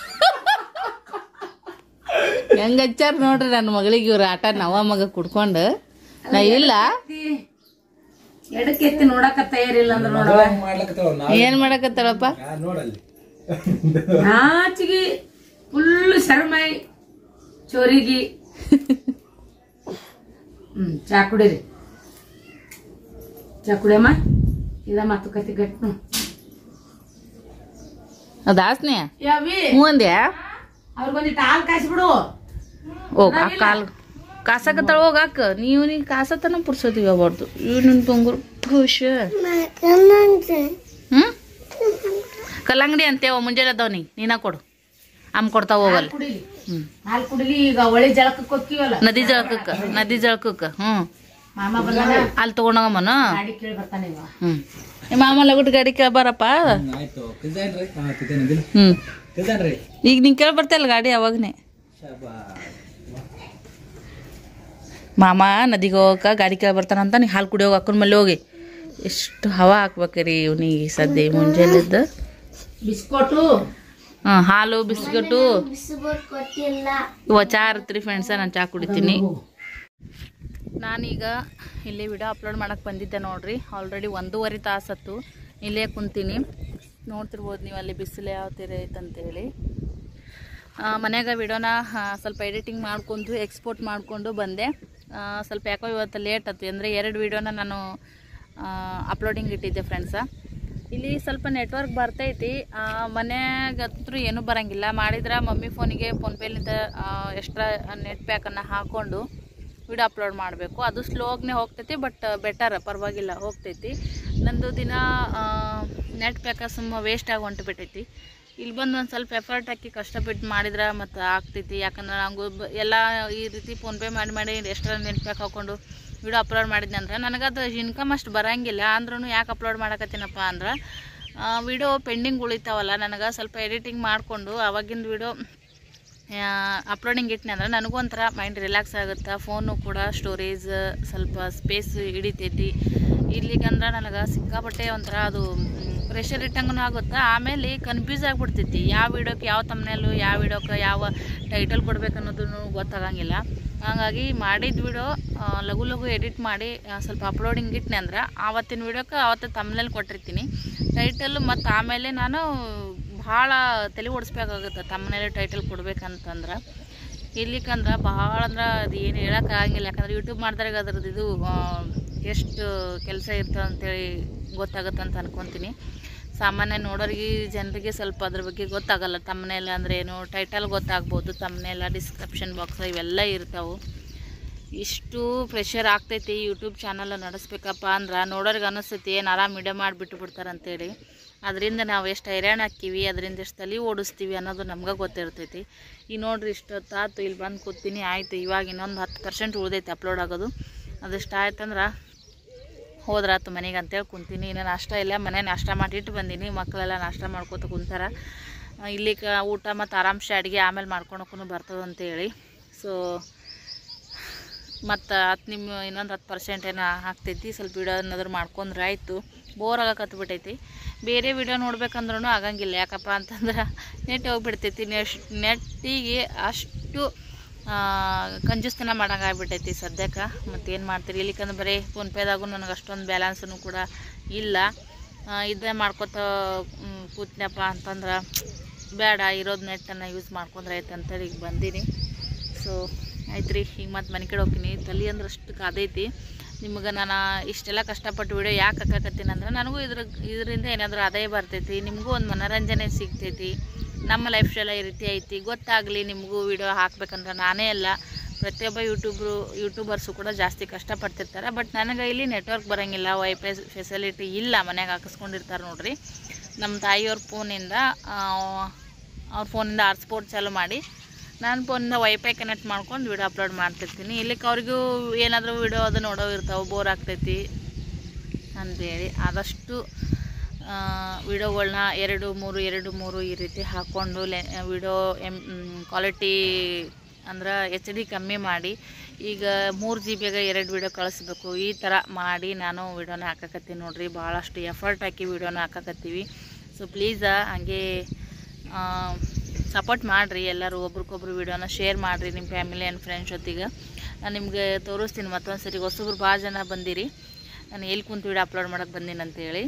ಹೆಂಗ ಹಚ್ಚಾರ ನೋಡ್ರಿ ನನ್ನ ಮಗಳಿಗೆ ಇವ್ರ ಆಟ ನವ ಮಗ ಕುಡ್ಕೊಂಡು ನಾ ಇಲ್ಲ ಎಡಕ್ಕೆತ್ತಿ ನೋಡಕ ತಯಾರಿಲ್ಲ ಅಂದ್ರ ನೋಡವ ಏನ್ ಮಾಡಕತ್ತಾಳಪ್ಪ ನೋಡಲ್ಲಿ ನಾಚಿಗಿ ಫುಲ್ ಶರ್ಮೈ ಚೋರಿಗಿ. ಚಾ ಕುಡೀರಿ ಚಾ ಕುಡಿಯಮ್ಮ ಇದ ಮಾತುಕತೆ ಗಟ್ನು ದಾಸ್ನ್ಯ ಯಾವಿ ಹ್ಞೂ ಅಂದ್ಯಾ ಅವ್ರಿಗೊಂದಿಟ್ಟು ಹಾಲು ಕಾಯಿಸ್ಬಿಡು. ಹೋಗ ಕಾಲ್ ಕಾಸಕತ್ತಾಳ ಹೋಗಾಕ ನೀವು ನೀ ಕಾಸತನ ಪುರ್ಸೋದಿ ಹೋಗ್ಬಾರ್ದು ಇವ್ ನಿನ್ ತೊಂಗುರು ಖುಷ್. ಕಲ್ಲಂಗಡಿ ಅಂತೇವ ಮುಂಜಾನೆ ಅದಾವ ನೀನ ಕೊಡು ಅಮ್ಮ ಕೊಡ್ತಾವ ಹೋಗಲ್ಲ. ಕುಡಿಲಿ ಹಾಲು ಕುಡಿಲಿ. ಈಗ ಒಳ್ಳೆ ಜಳಕಕ್ಕೆ ಹೋಗ್ತೀವಲ್ಲ ನದಿ ಜಳಕಕ್ಕ ಮಾಮ ಬಂದಾನ ಅಲ್ಲಿ ತಗೊಂಡೋಗಮ್ಮನ ಗಾಡಿ ಕೇಳಿ ಬರ್ತಾನೆ ಇವ. ನಿಮ್ಮ ಮಾಮ ಲಗುಟ್ ಗಾಡಿ ಕೇಳ್ಬಾರಪ್ಪ. ಈಗ ನೀನ್ ಕೇಳಿ ಬರ್ತಲ್ಲ ಗಾಡಿ ಅವಾಗನೇ ಮಾಮ ನದಿಗೆ ಹೋಗಕ್ಕೆ ಗಾಡಿ ಕೇಳಿ ಬರ್ತಾನಂತ ನೀ ಹಾಲು ಕುಡಿಯೋಗಿ ಅಕ್ಕನ ಮೇಲೆ ಹೋಗಿ ಎಷ್ಟು ಹವಾ ಹಾಕ್ಬೇಕ್ರಿ ಇವನಿಗೆ ಸದ್ಯ ಮುಂಜಾನೆದ್ದು ಬಿಸ್ಕೊಟ್ಟು ಹಾಲು ಬಿಸ್ಕಟ್ಟು ಇವ ಚಾ ಇರ್ತೀರಿ ಫ್ರೆಂಡ್ಸ ನಾನು ಚಾ ಕುಡಿತೀನಿ. ನಾನೀಗ ಇಲ್ಲಿ ವಿಡಿಯೋ ಅಪ್ಲೋಡ್ ಮಾಡಕ್ಕೆ ಬಂದಿದ್ದೆ ನೋಡ್ರಿ. ಆಲ್ರೆಡಿ 1.5 ತಾಸತ್ತು ಇಲ್ಲೇ ಕುಂತೀನಿ. ನೋಡ್ತಿರ್ಬೋದು ನೀವು ಅಲ್ಲಿ ಬಿಸಿಲು ಯಾವ ಥರ ಐತಂತೇಳಿ. ಮನ್ಯಾಗ ವಿಡಿಯೋನ ಸ್ವಲ್ಪ ಎಡಿಟಿಂಗ್ ಮಾಡ್ಕೊಂಡು ಎಕ್ಸ್ಪೋರ್ಟ್ ಮಾಡಿಕೊಂಡು ಬಂದೆ. ಸ್ವಲ್ಪ ಯಾಕೋ ಇವತ್ತು ಲೇಟ್ ಆಯ್ತು, ಅಂದರೆ 2 ವಿಡಿಯೋನ ನಾನು ಅಪ್ಲೋಡಿಂಗ್ ಇಟ್ಟಿದ್ದೆ ಫ್ರೆಂಡ್ಸ. ಇಲ್ಲಿ ಸ್ವಲ್ಪ ನೆಟ್ವರ್ಕ್ ಬರ್ತೈತಿ, ಮನ್ಯಾಗಂತೂ ಏನೂ ಬರೋಂಗಿಲ್ಲ. ಮಾಡಿದ್ರೆ ಮಮ್ಮಿ ಫೋನಿಗೆ ಫೋನ್ಪೇಲಿಂದ ಎಕ್ಸ್ಟ್ರಾ ನೆಟ್ ಪ್ಯಾಕನ್ನು ಹಾಕ್ಕೊಂಡು ವಿಡಿಯೋ ಅಪ್ಲೋಡ್ ಮಾಡಬೇಕು. ಅದು ಸ್ಲೋಗ್ನೇ ಹೋಗ್ತೈತಿ, ಬಟ್ ಬೆಟರ್, ಪರವಾಗಿಲ್ಲ ಹೋಗ್ತೈತಿ. ನಂದು ದಿನ ನೆಟ್ ಪ್ಯಾಕ ಸುಮ್ಮ ವೇಸ್ಟ್ ಆಗಿ ಹೊಂಟುಬಿಟ್ಟೈತಿ. ಇಲ್ಲಿ ಬಂದು ಒಂದು ಸ್ವಲ್ಪ ಎಫರ್ಟ್ ಹಾಕಿ ಕಷ್ಟಪಟ್ಟು ಮಾಡಿದ್ರೆ ಮತ್ತು ಆಗ್ತೈತಿ. ಯಾಕಂದ್ರೆ ನಂಗೆ ಎಲ್ಲ ಈ ರೀತಿ ಫೋನ್ಪೇ ಮಾಡಿ ಎಕ್ಸ್ಟ್ರಾ ನೆಟ್ ಪ್ಯಾಕ್ ಹಾಕ್ಕೊಂಡು ವಿಡಿಯೋ ಅಪ್ಲೋಡ್ ಮಾಡಿದ್ನಿ ಅಂದ್ರೆ ನನಗದು ಇನ್ಕಮ್ ಅಷ್ಟು ಬರೋಂಗಿಲ್ಲ. ಅಂದ್ರೂ ಯಾಕೆ ಅಪ್ಲೋಡ್ ಮಾಡಕತ್ತೀನಪ್ಪ ಅಂದ್ರೆ ವಿಡಿಯೋ ಪೆಂಡಿಂಗ್ ಉಳಿತಾವಲ್ಲ, ನನಗೆ ಸ್ವಲ್ಪ ಎಡಿಟಿಂಗ್ ಮಾಡಿಕೊಂಡು ಆವಾಗಿಂದ ವಿಡಿಯೋ ಅಪ್ಲೋಡಿಂಗ್ ಇಟ್ಟನೆ ಅಂದ್ರೆ ನನಗೂ ಒಂಥರ ಮೈಂಡ್ ರಿಲ್ಯಾಕ್ಸ್ ಆಗುತ್ತೆ. ಫೋನು ಕೂಡ ಸ್ಟೋರೇಜ್ ಸ್ವಲ್ಪ ಸ್ಪೇಸ್ ಹಿಡಿತೈತಿ. ಇರ್ಲಿಕ್ಕಂದ್ರೆ ನನಗೆ ಸಿಕ್ಕಾಪಟ್ಟೆ ಒಂಥರ ಅದು ಪ್ರೆಷರ್ ಇಟ್ಟಂಗೂ ಆಗುತ್ತೆ. ಆಮೇಲೆ ಕನ್ಫ್ಯೂಸ್ ಆಗಿಬಿಡ್ತೈತಿ, ಯಾವ ವಿಡಿಯೋಕ್ಕೆ ಯಾವ ತಮ್ನೇಲು, ಯಾವ ವಿಡಿಯೋಕ್ಕೆ ಯಾವ ಟೈಟಲ್ ಕೊಡ್ಬೇಕು ಅನ್ನೋದನ್ನು ಗೊತ್ತಾಗಂಗಿಲ್ಲ. ಹಾಗಾಗಿ ಮಾಡಿದ ವಿಡಿಯೋ ಲಘು ಎಡಿಟ್ ಮಾಡಿ ಸ್ವಲ್ಪ ಅಪ್ಲೋಡಿಂಗ್ ಇಟ್ಟನೆ ಅಂದ್ರೆ ಆವತ್ತಿನ ವಿಡಿಯೋಕ್ಕೆ ಆವತ್ತು ತಮ್ನೇಲ್ ಕೊಟ್ಟಿರ್ತೀನಿ, ಟೈಟಲ್ ಮತ್ತು ಆಮೇಲೆ ನಾನು ಭಾಳ ತಲೆ ಓಡಿಸ್ಬೇಕಾಗುತ್ತೆ ತಮ್ಮನೇಲೆ ಟೈಟಲ್ ಕೊಡ್ಬೇಕಂತಂದ್ರೆ. ಇರ್ಲಿಕ್ಕಂದ್ರೆ ಭಾಳ ಅಂದ್ರೆ ಅದು ಏನು ಹೇಳೋಕ್ಕಾಗಂಗಿಲ್ಲ. ಯಾಕಂದ್ರೆ ಯೂಟ್ಯೂಬ್ ಮಾಡಿದಾಗ ಅದ್ರದ್ದು ಇದು ಎಷ್ಟು ಕೆಲಸ ಇರ್ತದೆ ಅಂತೇಳಿ ಗೊತ್ತಾಗುತ್ತೆ ಅಂತ ಅನ್ಕೊತೀನಿ. ಸಾಮಾನ್ಯ ನೋಡೋರಿಗೆ ಜನರಿಗೆ ಸ್ವಲ್ಪ ಅದ್ರ ಬಗ್ಗೆ ಗೊತ್ತಾಗಲ್ಲ. ತಮ್ಮನೇಲ ಅಂದರೆ ಏನು, ಟೈಟಲ್ ಗೊತ್ತಾಗ್ಬೋದು, ತಮ್ಮನೇಲ ಡಿಸ್ಕ್ರಿಪ್ಷನ್ ಬಾಕ್ಸ್ ಇವೆಲ್ಲ ಇರ್ತಾವೆ. ಇಷ್ಟು ಪ್ರೆಷರ್ ಆಗ್ತೈತಿ ಯೂಟ್ಯೂಬ್ ಚಾನಲ್ ನಡೆಸ್ಬೇಕಪ್ಪ ಅಂದ್ರೆ ನೋಡೋರಿಗೆ ಅನಿಸ್ತೈತಿ ಏನು ಆರಾಮ್ ವಿಡಿಯೋ ಮಾಡಿಬಿಟ್ಟು ಬಿಡ್ತಾರೆ ಅಂತೇಳಿ. ಅದರಿಂದ ನಾವು ಎಷ್ಟು ಹೈರಾಣ ಹಾಕ್ತೀವಿ, ಅದರಿಂದ ಎಷ್ಟು ತಲೆ ಓಡಿಸ್ತೀವಿ ಅನ್ನೋದು ನಮ್ಗೆ ಗೊತ್ತಿರ್ತೈತಿ. ಈಗ ನೋಡ್ರಿ ಇಷ್ಟೊತ್ತಾಯ್ತು ಇಲ್ಲಿ ಬಂದು ಕೂತೀನಿ. ಆಯಿತು, ಇವಾಗ ಇನ್ನೊಂದು 10% ಉಳಿದೈತಿ ಅಪ್ಲೋಡ್ ಆಗೋದು. ಅದಷ್ಟು ಆಯ್ತಂದ್ರೆ ಹೋದ್ರಾತು ಮನೆಗೆ ಅಂತೇಳಿ ಕುಂತೀನಿ. ಇನ್ನು ನಾಷ್ಟ ಇಲ್ಲ, ಮನೆ ನಾಷ್ಟ ಮಾಡಿಟ್ಟು ಬಂದೀನಿ. ಮಕ್ಕಳೆಲ್ಲ ನಾಷ್ಟ ಮಾಡ್ಕೋತ ಕುಂತಾರ. ಇಲ್ಲಿ ಊಟ ಮತ್ತು ಆರಾಮ್ಸೆ ಅಡುಗೆ ಆಮೇಲೆ ಮಾಡ್ಕೊಳಕ್ಕೂ ಬರ್ತದೆ ಅಂತೇಳಿ. ಸೊ ಮತ್ತು ಇನ್ನೊಂದು 10% ಏನೋ ಆಗ್ತೈತಿ. ಸ್ವಲ್ಪ ವಿಡಿಯೋ ಏನಾದ್ರು ಮಾಡ್ಕೊಂಡ್ರೆ ಆಯಿತು. ಬೋರ್ ಆಗಕತ್ಬಿಟ್ಟೈತಿ. ಬೇರೆ ವಿಡಿಯೋ ನೋಡ್ಬೇಕಂದ್ರೂ ಆಗಂಗಿಲ್ಲ. ಯಾಕಪ್ಪ ಅಂತಂದ್ರೆ ನೆಟ್ ಹೋಗ್ಬಿಡ್ತೈತಿ. ನೆಟ್ಟಿಗೆ ಅಷ್ಟು ಕಂಜೂಸ್ತನ ಮಾಡೋಂಗೆ ಆಗ್ಬಿಟ್ಟೈತಿ ಸದ್ಯಕ್ಕೆ. ಮತ್ತೇನು ಮಾಡ್ತೀರಿ, ಇಲ್ಲಿಕಂದ್ರೆ ಬರೀ ಫೋನ್ಪೇದಾಗೂ ನನಗೆ ಅಷ್ಟೊಂದು ಬ್ಯಾಲೆನ್ಸೂ ಕೂಡ ಇಲ್ಲ. ಇದೇ ಮಾಡ್ಕೊತ ಕೂತ್ನಪ್ಪ ಅಂತಂದ್ರೆ ಬೇಡ, ಇರೋದು ನೆಟ್ಟನ್ನು ಯೂಸ್ ಮಾಡ್ಕೊಂಡ್ರೆ ಆಯ್ತು ಅಂತೇಳಿ ಈಗ ಬಂದೀನಿ. ಸೊ ಆಯ್ತು ರೀ, ಈಗ ಮತ್ತೆ ಮನೆ ಕಡೆ ಹೋಗ್ತೀನಿ. ತಲೆ ಅಂದ್ರೆ ಅಷ್ಟು ಕಾದೈತಿ. ನಿಮಗೆ ನಾನು ಇಷ್ಟೆಲ್ಲ ಕಷ್ಟಪಟ್ಟು ವಿಡಿಯೋ ಯಾಕೆ ಹಾಕಕತ್ತೀನಿ ಅಂದ್ರೆ ನನಗೂ ಇದರಿಂದ ಏನಾದರೂ ಆದಾಯ ಬರ್ತೈತಿ, ನಿಮಗೂ ಒಂದು ಮನೋರಂಜನೆ ಸಿಗ್ತೈತಿ. ನಮ್ಮ ಲೈಫ್ ಸ್ಟೈಲ ಈ ರೀತಿ ಐತಿ ಗೊತ್ತಾಗಲಿ ನಿಮಗೂ. ವಿಡಿಯೋ ಹಾಕ್ಬೇಕಂದ್ರೆ ನಾನೇ ಅಲ್ಲ, ಪ್ರತಿಯೊಬ್ಬ ಯೂಟ್ಯೂಬರ್ಸು ಕೂಡ ಜಾಸ್ತಿ ಕಷ್ಟಪಡ್ತಿರ್ತಾರೆ. ಬಟ್ ನನಗೆ ಇಲ್ಲಿ ನೆಟ್ವರ್ಕ್ ಬರೋಂಗಿಲ್ಲ, ವೈಫೈ ಫೆಸಿಲಿಟಿ ಇಲ್ಲ. ಮನೆಯಾಗ ಹಾಕಿಸ್ಕೊಂಡಿರ್ತಾರೆ ನೋಡ್ರಿ. ನಮ್ಮ ತಾಯಿಯವ್ರ ಫೋನಿಂದ ಅವ್ರ ಫೋನಿಂದ ಹಾಟ್ಸ್ಪಾಟ್ ಚಾಲು ಮಾಡಿ ನಾನು ಫೋನಿಂದ ವೈಫೈ ಕನೆಕ್ಟ್ ಮಾಡ್ಕೊಂಡು ವಿಡಿಯೋ ಅಪ್ಲೋಡ್ ಮಾಡ್ತಿರ್ತೀನಿ. ಇಲ್ಲಿಕ್ಕೆ ಅವ್ರಿಗೂ ಏನಾದರೂ ವಿಡಿಯೋ ಅದು ನೋಡೋ ಇರ್ತಾವೆ, ಬೋರ್ ಆಗ್ತೈತಿ ಅಂತೇಳಿ ಆದಷ್ಟು ವಿಡಿಯೋಗಳನ್ನ 2-3 ಈ ರೀತಿ ಹಾಕ್ಕೊಂಡು ವಿಡಿಯೋ ಕ್ವಾಲಿಟಿ ಅಂದ್ರೆ HD ಕಮ್ಮಿ ಮಾಡಿ ಈಗ 3 GB 2 ವಿಡಿಯೋ ಕಳಿಸ್ಬೇಕು. ಈ ಥರ ಮಾಡಿ ನಾನು ವಿಡಿಯೋನ ಹಾಕಕತ್ತೀನಿ ನೋಡ್ರಿ. ಭಾಳಷ್ಟು ಎಫರ್ಟ್ ಹಾಕಿ ವಿಡಿಯೋನ ಹಾಕಕತ್ತೀವಿ. ಸೊ ಪ್ಲೀಸ ಹಾಗೆ ಸಪೋರ್ಟ್ ಮಾಡಿರಿ ಎಲ್ಲರೂ. ಒಬ್ರಿಗೊಬ್ರು ವಿಡಿಯೋನ ಶೇರ್ ಮಾಡಿರಿ ನಿಮ್ಮ ಫ್ಯಾಮಿಲಿ ಆ್ಯಂಡ್ ಫ್ರೆಂಡ್ಸ್ ಜೊತೆಗೆ. ನಾನು ನಿಮಗೆ ತೋರಿಸ್ತೀನಿ ಮತ್ತೊಂದು ಸರಿ. ಹೊಸಬ್ರು ಭಾಳ ಜನ ಬಂದಿರಿ. ನಾನು ಎಲ್ಲಿ ಕುಂತು ವಿಡಿಯೋ ಅಪ್ಲೋಡ್ ಮಾಡೋಕ್ಕೆ ಬಂದೀನಿ ಅಂತೇಳಿ.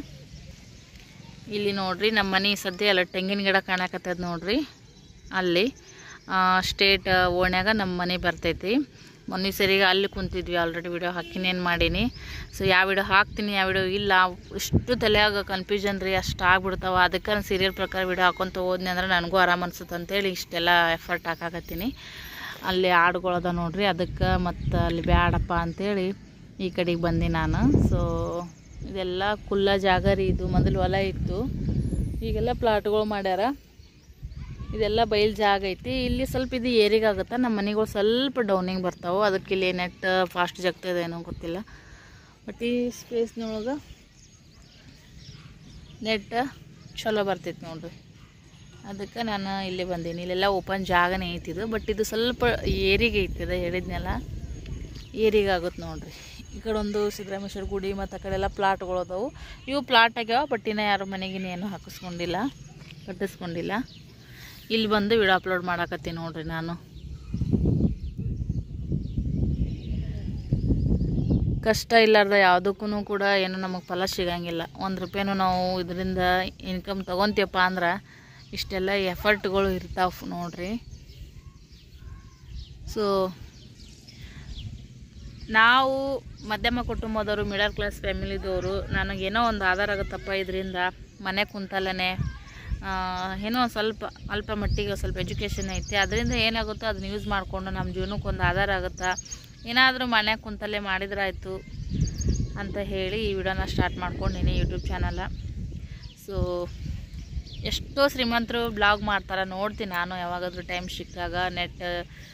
ಇಲ್ಲಿ ನೋಡ್ರಿ ನಮ್ಮ ಮನೆ ಸದ್ಯ ಅಲ್ಲ ತೆಂಗಿನ ಗಿಡ ಕಾಣಕತ್ತದ ನೋಡ್ರಿ. ಅಲ್ಲಿ ಸ್ಟೇಟ್ ಓಣ್ಯಾಗ ನಮ್ಮ ಮನೆ ಬರ್ತೈತಿ. ಮೊನ್ನೆ ಸರಿಗೆ ಅಲ್ಲಿ ಕುಂತಿದ್ವಿ. ಆಲ್ರೆಡಿ ವಿಡಿಯೋ ಹಾಕಿನೇನು ಮಾಡೀನಿ. ಸೊ ಯಾವ ವಿಡಿಯೋ ಹಾಕ್ತೀನಿ ಯಾವ ವಿಡಿಯೋ ಇಲ್ಲ ಇಷ್ಟು ತಲೆಯಾಗ ಕನ್ಫ್ಯೂಷನ್ ರೀ, ಅಷ್ಟು ಆಗ್ಬಿಡ್ತಾವೆ. ಅದಕ್ಕೆ ನಾನು ಸೀರಿಯಲ್ ಪ್ರಕಾರ ವಿಡಿಯೋ ಹಾಕ್ಕೊಂತ ಹೋದ್ನಿ ಅಂದ್ರೆ ನನಗೂ ಆರಾಮ ಅನ್ಸುತ್ತೆ ಅಂತೇಳಿ ಇಷ್ಟೆಲ್ಲ ಎಫರ್ಟ್ ಹಾಕಾಕತ್ತೀನಿ. ಅಲ್ಲಿ ಹಾಡುಗಳದ ನೋಡ್ರಿ, ಅದಕ್ಕೆ ಮತ್ತು ಅಲ್ಲಿ ಬ್ಯಾಡಪ್ಪ ಅಂಥೇಳಿ ಈ ಕಡೆಗೆ ಬಂದೆ ನಾನು. ಸೊ ಇದೆಲ್ಲ ಕುಲ್ಲ ಜಾಗ ರೀ. ಇದು ಮೊದಲು ಹೊಲ ಇತ್ತು, ಈಗೆಲ್ಲ ಪ್ಲಾಟ್ಗಳು ಮಾಡ್ಯಾರ. ಇದೆಲ್ಲ ಬಯಲು ಜಾಗ ಐತಿ. ಇಲ್ಲಿ ಸ್ವಲ್ಪ ಇದು ಏರಿಗಾಗುತ್ತೆ. ನಮ್ಮ ಮನೆಗಳು ಸ್ವಲ್ಪ ಡೌನಿಂಗ್ ಬರ್ತಾವೆ. ಅದಕ್ಕೆ ಇಲ್ಲಿ ನೆಟ್ ಫಾಸ್ಟ್ ಜಗ್ತದೆ ಏನೋ ಗೊತ್ತಿಲ್ಲ. ಬಟ್ ಈ ಸ್ಪೇಸ್ನೊಳಗೆ ನೆಟ್ ಚಲೋ ಬರ್ತೈತಿ ನೋಡ್ರಿ. ಅದಕ್ಕೆ ನಾನು ಇಲ್ಲೇ ಬಂದೀನಿ. ಇಲ್ಲೆಲ್ಲ ಓಪನ್ ಜಾಗನೇ ಐತಿದು. ಬಟ್ ಇದು ಸ್ವಲ್ಪ ಏರಿಗೆ ಐತಿದೆ ಹೇಳಿದ್ನೆಲ್ಲ. ಏರಿಗಾಗುತ್ತೆ ನೋಡ್ರಿ. ಈ ಕಡೆ ಒಂದು ಸಿದ್ದರಾಮೇಶ್ವರ ಗುಡಿ ಮತ್ತು ಆ ಕಡೆ ಎಲ್ಲ ಪ್ಲಾಟ್ಗಳು ಅದಾವು. ಇವು ಪ್ಲಾಟ್ ಆಗ್ಯಾವ, ಬಟ್ ಇನ್ನೂ ಯಾರು ಮನೆಗಿನ ಏನು ಹಾಕಿಸ್ಕೊಂಡಿಲ್ಲ, ಕಟ್ಟಿಸ್ಕೊಂಡಿಲ್ಲ. ಇಲ್ಲಿ ಬಂದು ವಿಡಿಯೋ ಅಪ್ಲೋಡ್ ಮಾಡಾಕತ್ತೀನಿ ನೋಡ್ರಿ ನಾನು. ಕಷ್ಟ ಇಲ್ಲಾರ್ದ ಯಾವುದಕ್ಕೂ ಕೂಡ ಏನು ನಮಗೆ ಫಲ ಸಿಗಂಗಿಲ್ಲ. 1 ರೂಪಾಯಿನೂ ನಾವು ಇದರಿಂದ ಇನ್ಕಮ್ ತೊಗೊತೀವಪ್ಪ ಅಂದ್ರೆ ಇಷ್ಟೆಲ್ಲ ಎಫರ್ಟ್ಗಳು ಇರ್ತಾವೆ ನೋಡ್ರಿ. ಸೊ ನಾವು ಮಧ್ಯಮ ಕುಟುಂಬದವರು, ಮಿಡಲ್ ಕ್ಲಾಸ್ ಫ್ಯಾಮಿಲಿದವರು, ನನಗೇನೋ ಒಂದು ಆಧಾರ ಆಗುತ್ತಪ್ಪ ಇದರಿಂದ, ಮನೆ ಕುಂತಲ್ಲೇ ಏನೋ ಅಲ್ಪ ಮಟ್ಟಿಗೆ ಸ್ವಲ್ಪ ಎಜುಕೇಷನ್ ಐತಿ, ಅದರಿಂದ ಏನಾಗುತ್ತೋ ಅದನ್ನ ಯೂಸ್ ಮಾಡಿಕೊಂಡು ನಮ್ಮ ಜೀವನಕ್ಕೆ ಒಂದು ಆಧಾರ ಆಗುತ್ತಾ, ಏನಾದರೂ ಮನೆ ಕುಂತಲ್ಲೇ ಮಾಡಿದ್ರಾಯ್ತು ಅಂತ ಹೇಳಿ ಈ ವಿಡಿಯೋನ ಸ್ಟಾರ್ಟ್ ಮಾಡ್ಕೊಂಡಿನಿ ಯೂಟ್ಯೂಬ್ ಚಾನಲ. ಸೊ ಎಷ್ಟೋ ಶ್ರೀಮಂತರು ಬ್ಲಾಗ್ ಮಾಡ್ತಾರೆ, ನೋಡ್ತೀನಿ ನಾನು ಯಾವಾಗಾದ್ರೂ ಟೈಮ್ ಸಿಕ್ಕಾಗ, ನೆಟ್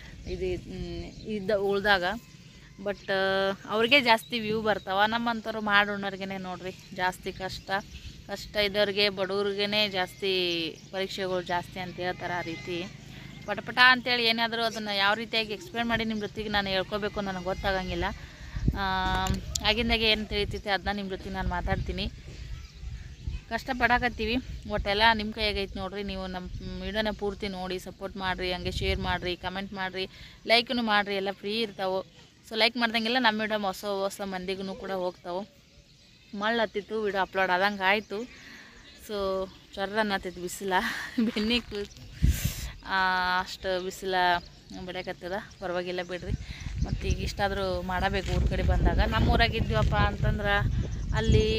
ಉಳ್ದಾಗ. ಬಟ್ ಅವ್ರಿಗೆ ಜಾಸ್ತಿ ವ್ಯೂ ಬರ್ತಾವೆ. ನಮ್ಮಂಥವ್ರು ಮಾಡೋಣವ್ರಿಗೇ ನೋಡ್ರಿ ಜಾಸ್ತಿ ಕಷ್ಟ ಇದ್ದವ್ರಿಗೆ, ಬಡವ್ರಿಗೇ ಜಾಸ್ತಿ ಪರೀಕ್ಷೆಗಳು ಜಾಸ್ತಿ ಅಂತ ಹೇಳ್ತಾರೆ. ಆ ರೀತಿ ಪಟಪಟ ಅಂತೇಳಿ ಏನಾದರೂ ಅದನ್ನು ಯಾವ ರೀತಿಯಾಗಿ ಎಕ್ಸ್ಪ್ಲೇನ್ ಮಾಡಿ ನಿಮ್ಮ ಜೊತೆಗೆ ನಾನು ಹೇಳ್ಕೊಬೇಕು ನನಗೆ ಗೊತ್ತಾಗಂಗಿಲ್ಲ. ಆಗಿಂದಾಗೆ ಏನು ತಿಳಿತೈತೆ ಅದನ್ನ ನಿಮ್ಮ ಜೊತೆಗೆ ನಾನು ಮಾತಾಡ್ತೀನಿ. ಕಷ್ಟಪಡಾಕತ್ತೀವಿ, ಒಟ್ಟೆಲ್ಲ ನಿಮ್ಮ ಕೈಯಾಗೈತೆ ನೋಡಿರಿ. ನೀವು ನಮ್ಮ ವಿಡಿಯೋನ ಪೂರ್ತಿ ನೋಡಿ ಸಪೋರ್ಟ್ ಮಾಡಿರಿ, ಹಂಗೆ ಶೇರ್ ಮಾಡಿರಿ, ಕಮೆಂಟ್ ಮಾಡಿರಿ, ಲೈಕನ್ನು ಮಾಡಿರಿ, ಎಲ್ಲ ಫ್ರೀ ಇರ್ತಾವೆ. ಸೊ ಲೈಕ್ ಮಾಡ್ದಂಗೆಲ್ಲ ನಮ್ಮ ವಿಡಿಯೋ ಹೊಸ ಮಂದಿಗೂ ಕೂಡ ಹೋಗ್ತಾವೆ. ಮಳ್ಳು ಹತ್ತಿತ್ತು, ವಿಡಿಯೋ ಅಪ್ಲೋಡ್ ಆದಂಗೆ ಆಯಿತು. ಸೊ ಚೊರ್ರನ್ನ ಹತ್ತಿತ್ತು ಬಿಸಿಲ, ಬೆನ್ನಿಗೆ ಅಷ್ಟು ಬಿಸಿಲ ಬಿಡಕತ್ತದ. ಪರವಾಗಿಲ್ಲ ಬಿಡ್ರಿ, ಮತ್ತು ಈಗ ಇಷ್ಟಾದರೂ ಮಾಡಬೇಕು ಊರ ಕಡೆ ಬಂದಾಗ. ನಮ್ಮ ಊರಾಗಿದ್ದೀವಪ್ಪ ಅಂತಂದ್ರೆ ಅಲ್ಲಿ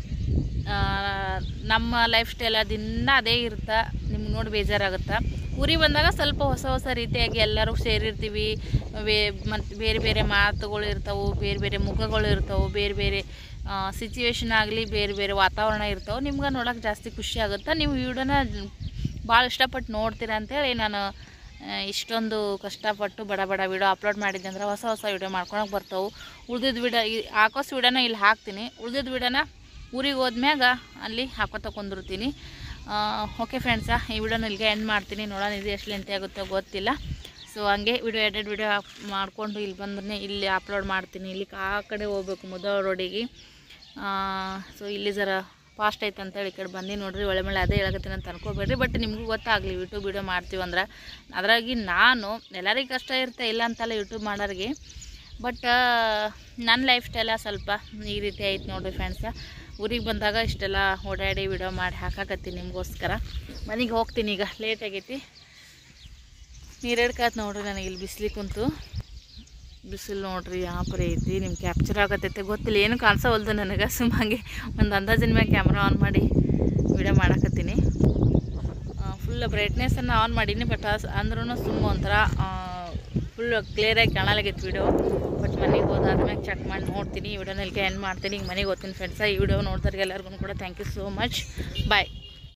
ನಮ್ಮ ಲೈಫ್ ಸ್ಟೈಲ್ ದಿನ ಅದೇ ಇರುತ್ತೆ, ನಿಮ್ಗೆ ನೋಡಿ ಬೇಜಾರಾಗುತ್ತೆ. ಊರಿಗೆ ಬಂದಾಗ ಸ್ವಲ್ಪ ಹೊಸ ರೀತಿಯಾಗಿ ಎಲ್ಲರೂ ಸೇರಿರ್ತೀವಿ. ಮತ್ತು ಬೇರೆ ಬೇರೆ ಮಾತುಗಳು ಇರ್ತಾವೆ, ಬೇರೆ ಬೇರೆ ಮುಖಗಳು ಇರ್ತಾವೆ, ಬೇರೆ ಬೇರೆ ಸಿಚುವೇಶನ್ ಆಗಲಿ, ಬೇರೆ ಬೇರೆ ವಾತಾವರಣ ಇರ್ತಾವೆ. ನಿಮ್ಗೆ ನೋಡೋಕೆ ಜಾಸ್ತಿ ಖುಷಿ ಆಗುತ್ತೆ. ನೀವು ವಿಡಿಯೋನ ಭಾಳ ಇಷ್ಟಪಟ್ಟು ನೋಡ್ತೀರ ಅಂತೇಳಿ ನಾನು ಇಷ್ಟೊಂದು ಕಷ್ಟಪಟ್ಟು ಬಡ ವಿಡಿಯೋ ಅಪ್ಲೋಡ್ ಮಾಡಿದ್ದೆ ಅಂದ್ರೆ ಹೊಸ ವಿಡಿಯೋ ಮಾಡ್ಕೊಳಕ್ಕೆ ಬರ್ತಾವೆ. ಉಳ್ದಿದ್ದು ವಿಡಿಯೋ ಹಾಕೋಸ್ ವಿಡಿಯೋನ ಇಲ್ಲಿ ಹಾಕ್ತೀನಿ, ಉಳ್ದಿದ್ದು ವಿಡಿಯೋನ ಊರಿಗೆ ಹೋದ್ಮ್ಯಾಗ ಅಲ್ಲಿ ಹಾಕೋತ ಕುಂದಿರ್ತೀನಿ. ಓಕೆ ಫ್ರೆಂಡ್ಸ, ಈ ವಿಡಿಯೋನ ಇಲ್ಲಿಗೆ ಎಂಡ್ ಮಾಡ್ತೀನಿ. ನೋಡೋಣ ಇದು ಎಷ್ಟು ಲೆಂತಿ ಆಗುತ್ತೋ ಗೊತ್ತಿಲ್ಲ. ಸೊ ಹಂಗೆ ಎಡಿಟ್ ವಿಡಿಯೋ ಮಾಡಿಕೊಂಡು ಇಲ್ಲಿ ಬಂದ್ರೆ ಇಲ್ಲಿ ಅಪ್ಲೋಡ್ ಮಾಡ್ತೀನಿ. ಇಲ್ಲಿ ಆ ಕಡೆ ಹೋಗ್ಬೇಕು ಮುದೋಳ ರೋಡಿಗೆ. ಸೊ ಇಲ್ಲಿ ಜರ ಫಾಸ್ಟ್ ಐತೆ ಅಂತೇಳಿ ಈ ಕಡೆ ಬಂದು ನೋಡ್ರಿ. ಒಳ್ಳೆ ಮೇಲೆ ಅದೇ ಹೇಳಕತ್ತೀನಿ ಅಂತ ಅನ್ಕೋಬೇಡ್ರಿ. ಬಟ್ ನಿಮಗೂ ಗೊತ್ತಾಗಲಿ ಯೂಟ್ಯೂಬ್ ವಿಡಿಯೋ ಮಾಡ್ತೀವಂದ್ರೆ. ಅದ್ರಾಗಿ ನಾನು ಎಲ್ಲರಿಗೆ ಕಷ್ಟ ಇರುತ್ತೆ, ಇಲ್ಲ ಅಂತಲ್ಲ ಯೂಟ್ಯೂಬ್ ಮಾಡೋರಿಗೆ. ಬಟ್ ನನ್ನ ಲೈಫ್ ಸ್ಟೈಲ ಸ್ವಲ್ಪ ಈ ರೀತಿ ಐತೆ ನೋಡಿರಿ ಫ್ರೆಂಡ್ಸ. ಊರಿಗೆ ಬಂದಾಗ ಇಷ್ಟೆಲ್ಲ ಓಡಾಡಿ ವಿಡಿಯೋ ಮಾಡಿ ಹಾಕಾಕತ್ತೀನಿ ನಿಮಗೋಸ್ಕರ. ಮನೆಗೆ ಹೋಗ್ತೀನಿ ಈಗ, ಲೇಟ್ ಆಗೈತಿ. ನೀರೆಡ್ಕಾತ್ ನೋಡ್ರಿ ನನಗೆ ಇಲ್ಲಿ ಬಿಸಿಲಿಗೆ ಕುಂತು. ಬಿಸಿಲು ನೋಡ್ರಿ ಯಾವ ಪರಿ ಐತಿ, ನಿಮ್ಗೆ ಕ್ಯಾಪ್ಚರ್ ಆಗತ್ತೈತೆ ಗೊತ್ತಿಲ್ಲ, ಏನು ಕಾಣಿಸೋವಲ್ದು ನನಗೆ. ಸುಮ್ಮಂಗೆ ಒಂದು ಅಂದಾಜಿನ ಮ್ಯಾಗ ಕ್ಯಾಮ್ರಾ ಆನ್ ಮಾಡಿ ವಿಡಿಯೋ ಮಾಡಾಕತ್ತೀನಿ. ಫುಲ್ ಬ್ರೈಟ್ನೆಸ್ಸನ್ನು ಆನ್ ಮಾಡೀನಿ, ಬಟ್ ಅಂದ್ರೂ ಸುಮ್ಮ ಒಂಥರ ಫುಲ್ ಕ್ಲಿಯರಾಗಿ ಕಾಣಲಾಗೈತೆ ವಿಡಿಯೋ. ಬಟ್ ಮನೆಗೆ ಹೋದಾದ್ಮೇಲೆ ಚೆಕ್ ಮಾಡಿ ನೋಡ್ತೀನಿ. ಈ ವಿಡಿಯೋನ ಇಲ್ಲಿಗೆ ಎಂಡ್ ಮಾಡ್ತೀನಿ. ಈಗ ಮನೆಗೆ ಹೋಗ್ತೀನಿ ಫ್ರೆಂಡ್ಸ. ಈ ವಿಡಿಯೋ ನೋಡ್ದವ್ರಿಗೆ ಎಲ್ಲರಿಗೂ ಕೂಡ thank you so much. Bye.